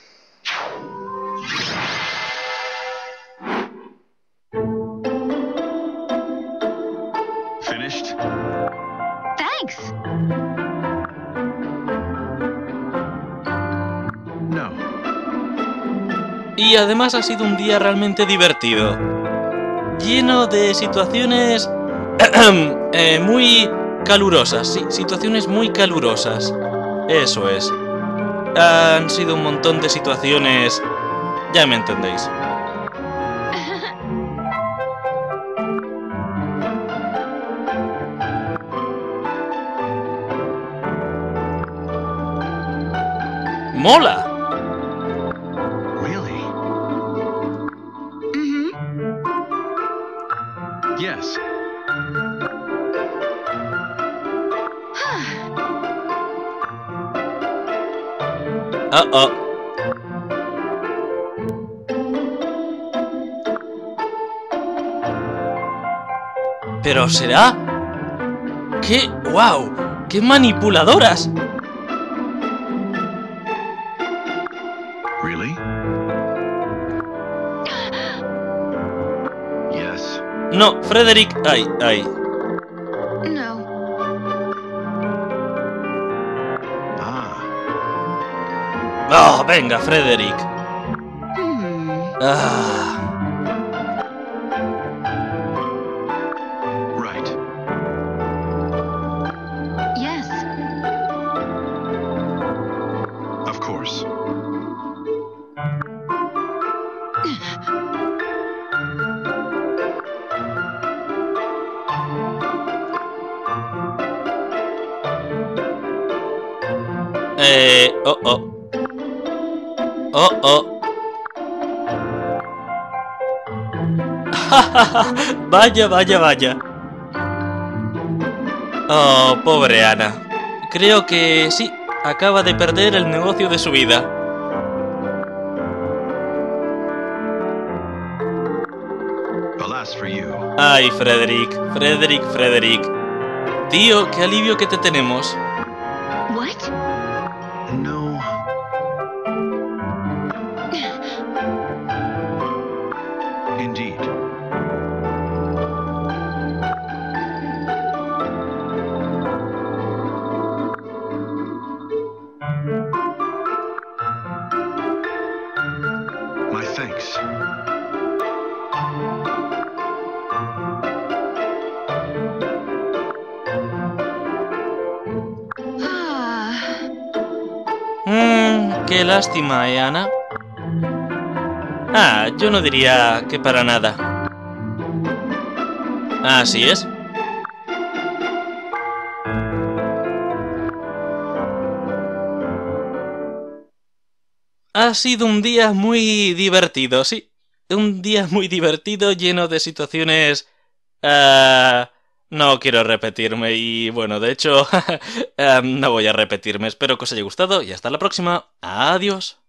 Finished? Thanks. No. Y además ha sido un día realmente divertido. Lleno de situaciones eh, muy calurosas. Sí, situaciones muy calurosas. Eso es. Han sido un montón de situaciones... Ya me entendéis. ¡Mola! Really? Mm-hmm. Yes. Uh-oh. ¿Pero será? ¡Qué... wow! ¡Qué manipuladoras! Really? Yes. No, Frederick... Ay, ay. No. Ah. ¡Oh, venga, Frederick! Hmm. Ah... Right. Yes. Of course. Eh... Oh, oh. Oh, oh. Vaya, vaya, vaya. Oh, pobre Ana. Creo que sí, acaba de perder el negocio de su vida. Alas for you. Ay, Frederick, Frederick, Frederick. Tío, qué alivio que te tenemos. What? No. Indeed. My thanks. Ah. Mmm, qué lástima, ¿eh, Ana? Ah, yo no diría que para nada. Así es. Ha sido un día muy divertido, sí. Un día muy divertido, lleno de situaciones... ah, no quiero repetirme y, bueno, de hecho, ah, no voy a repetirme. Espero que os haya gustado y hasta la próxima. Adiós.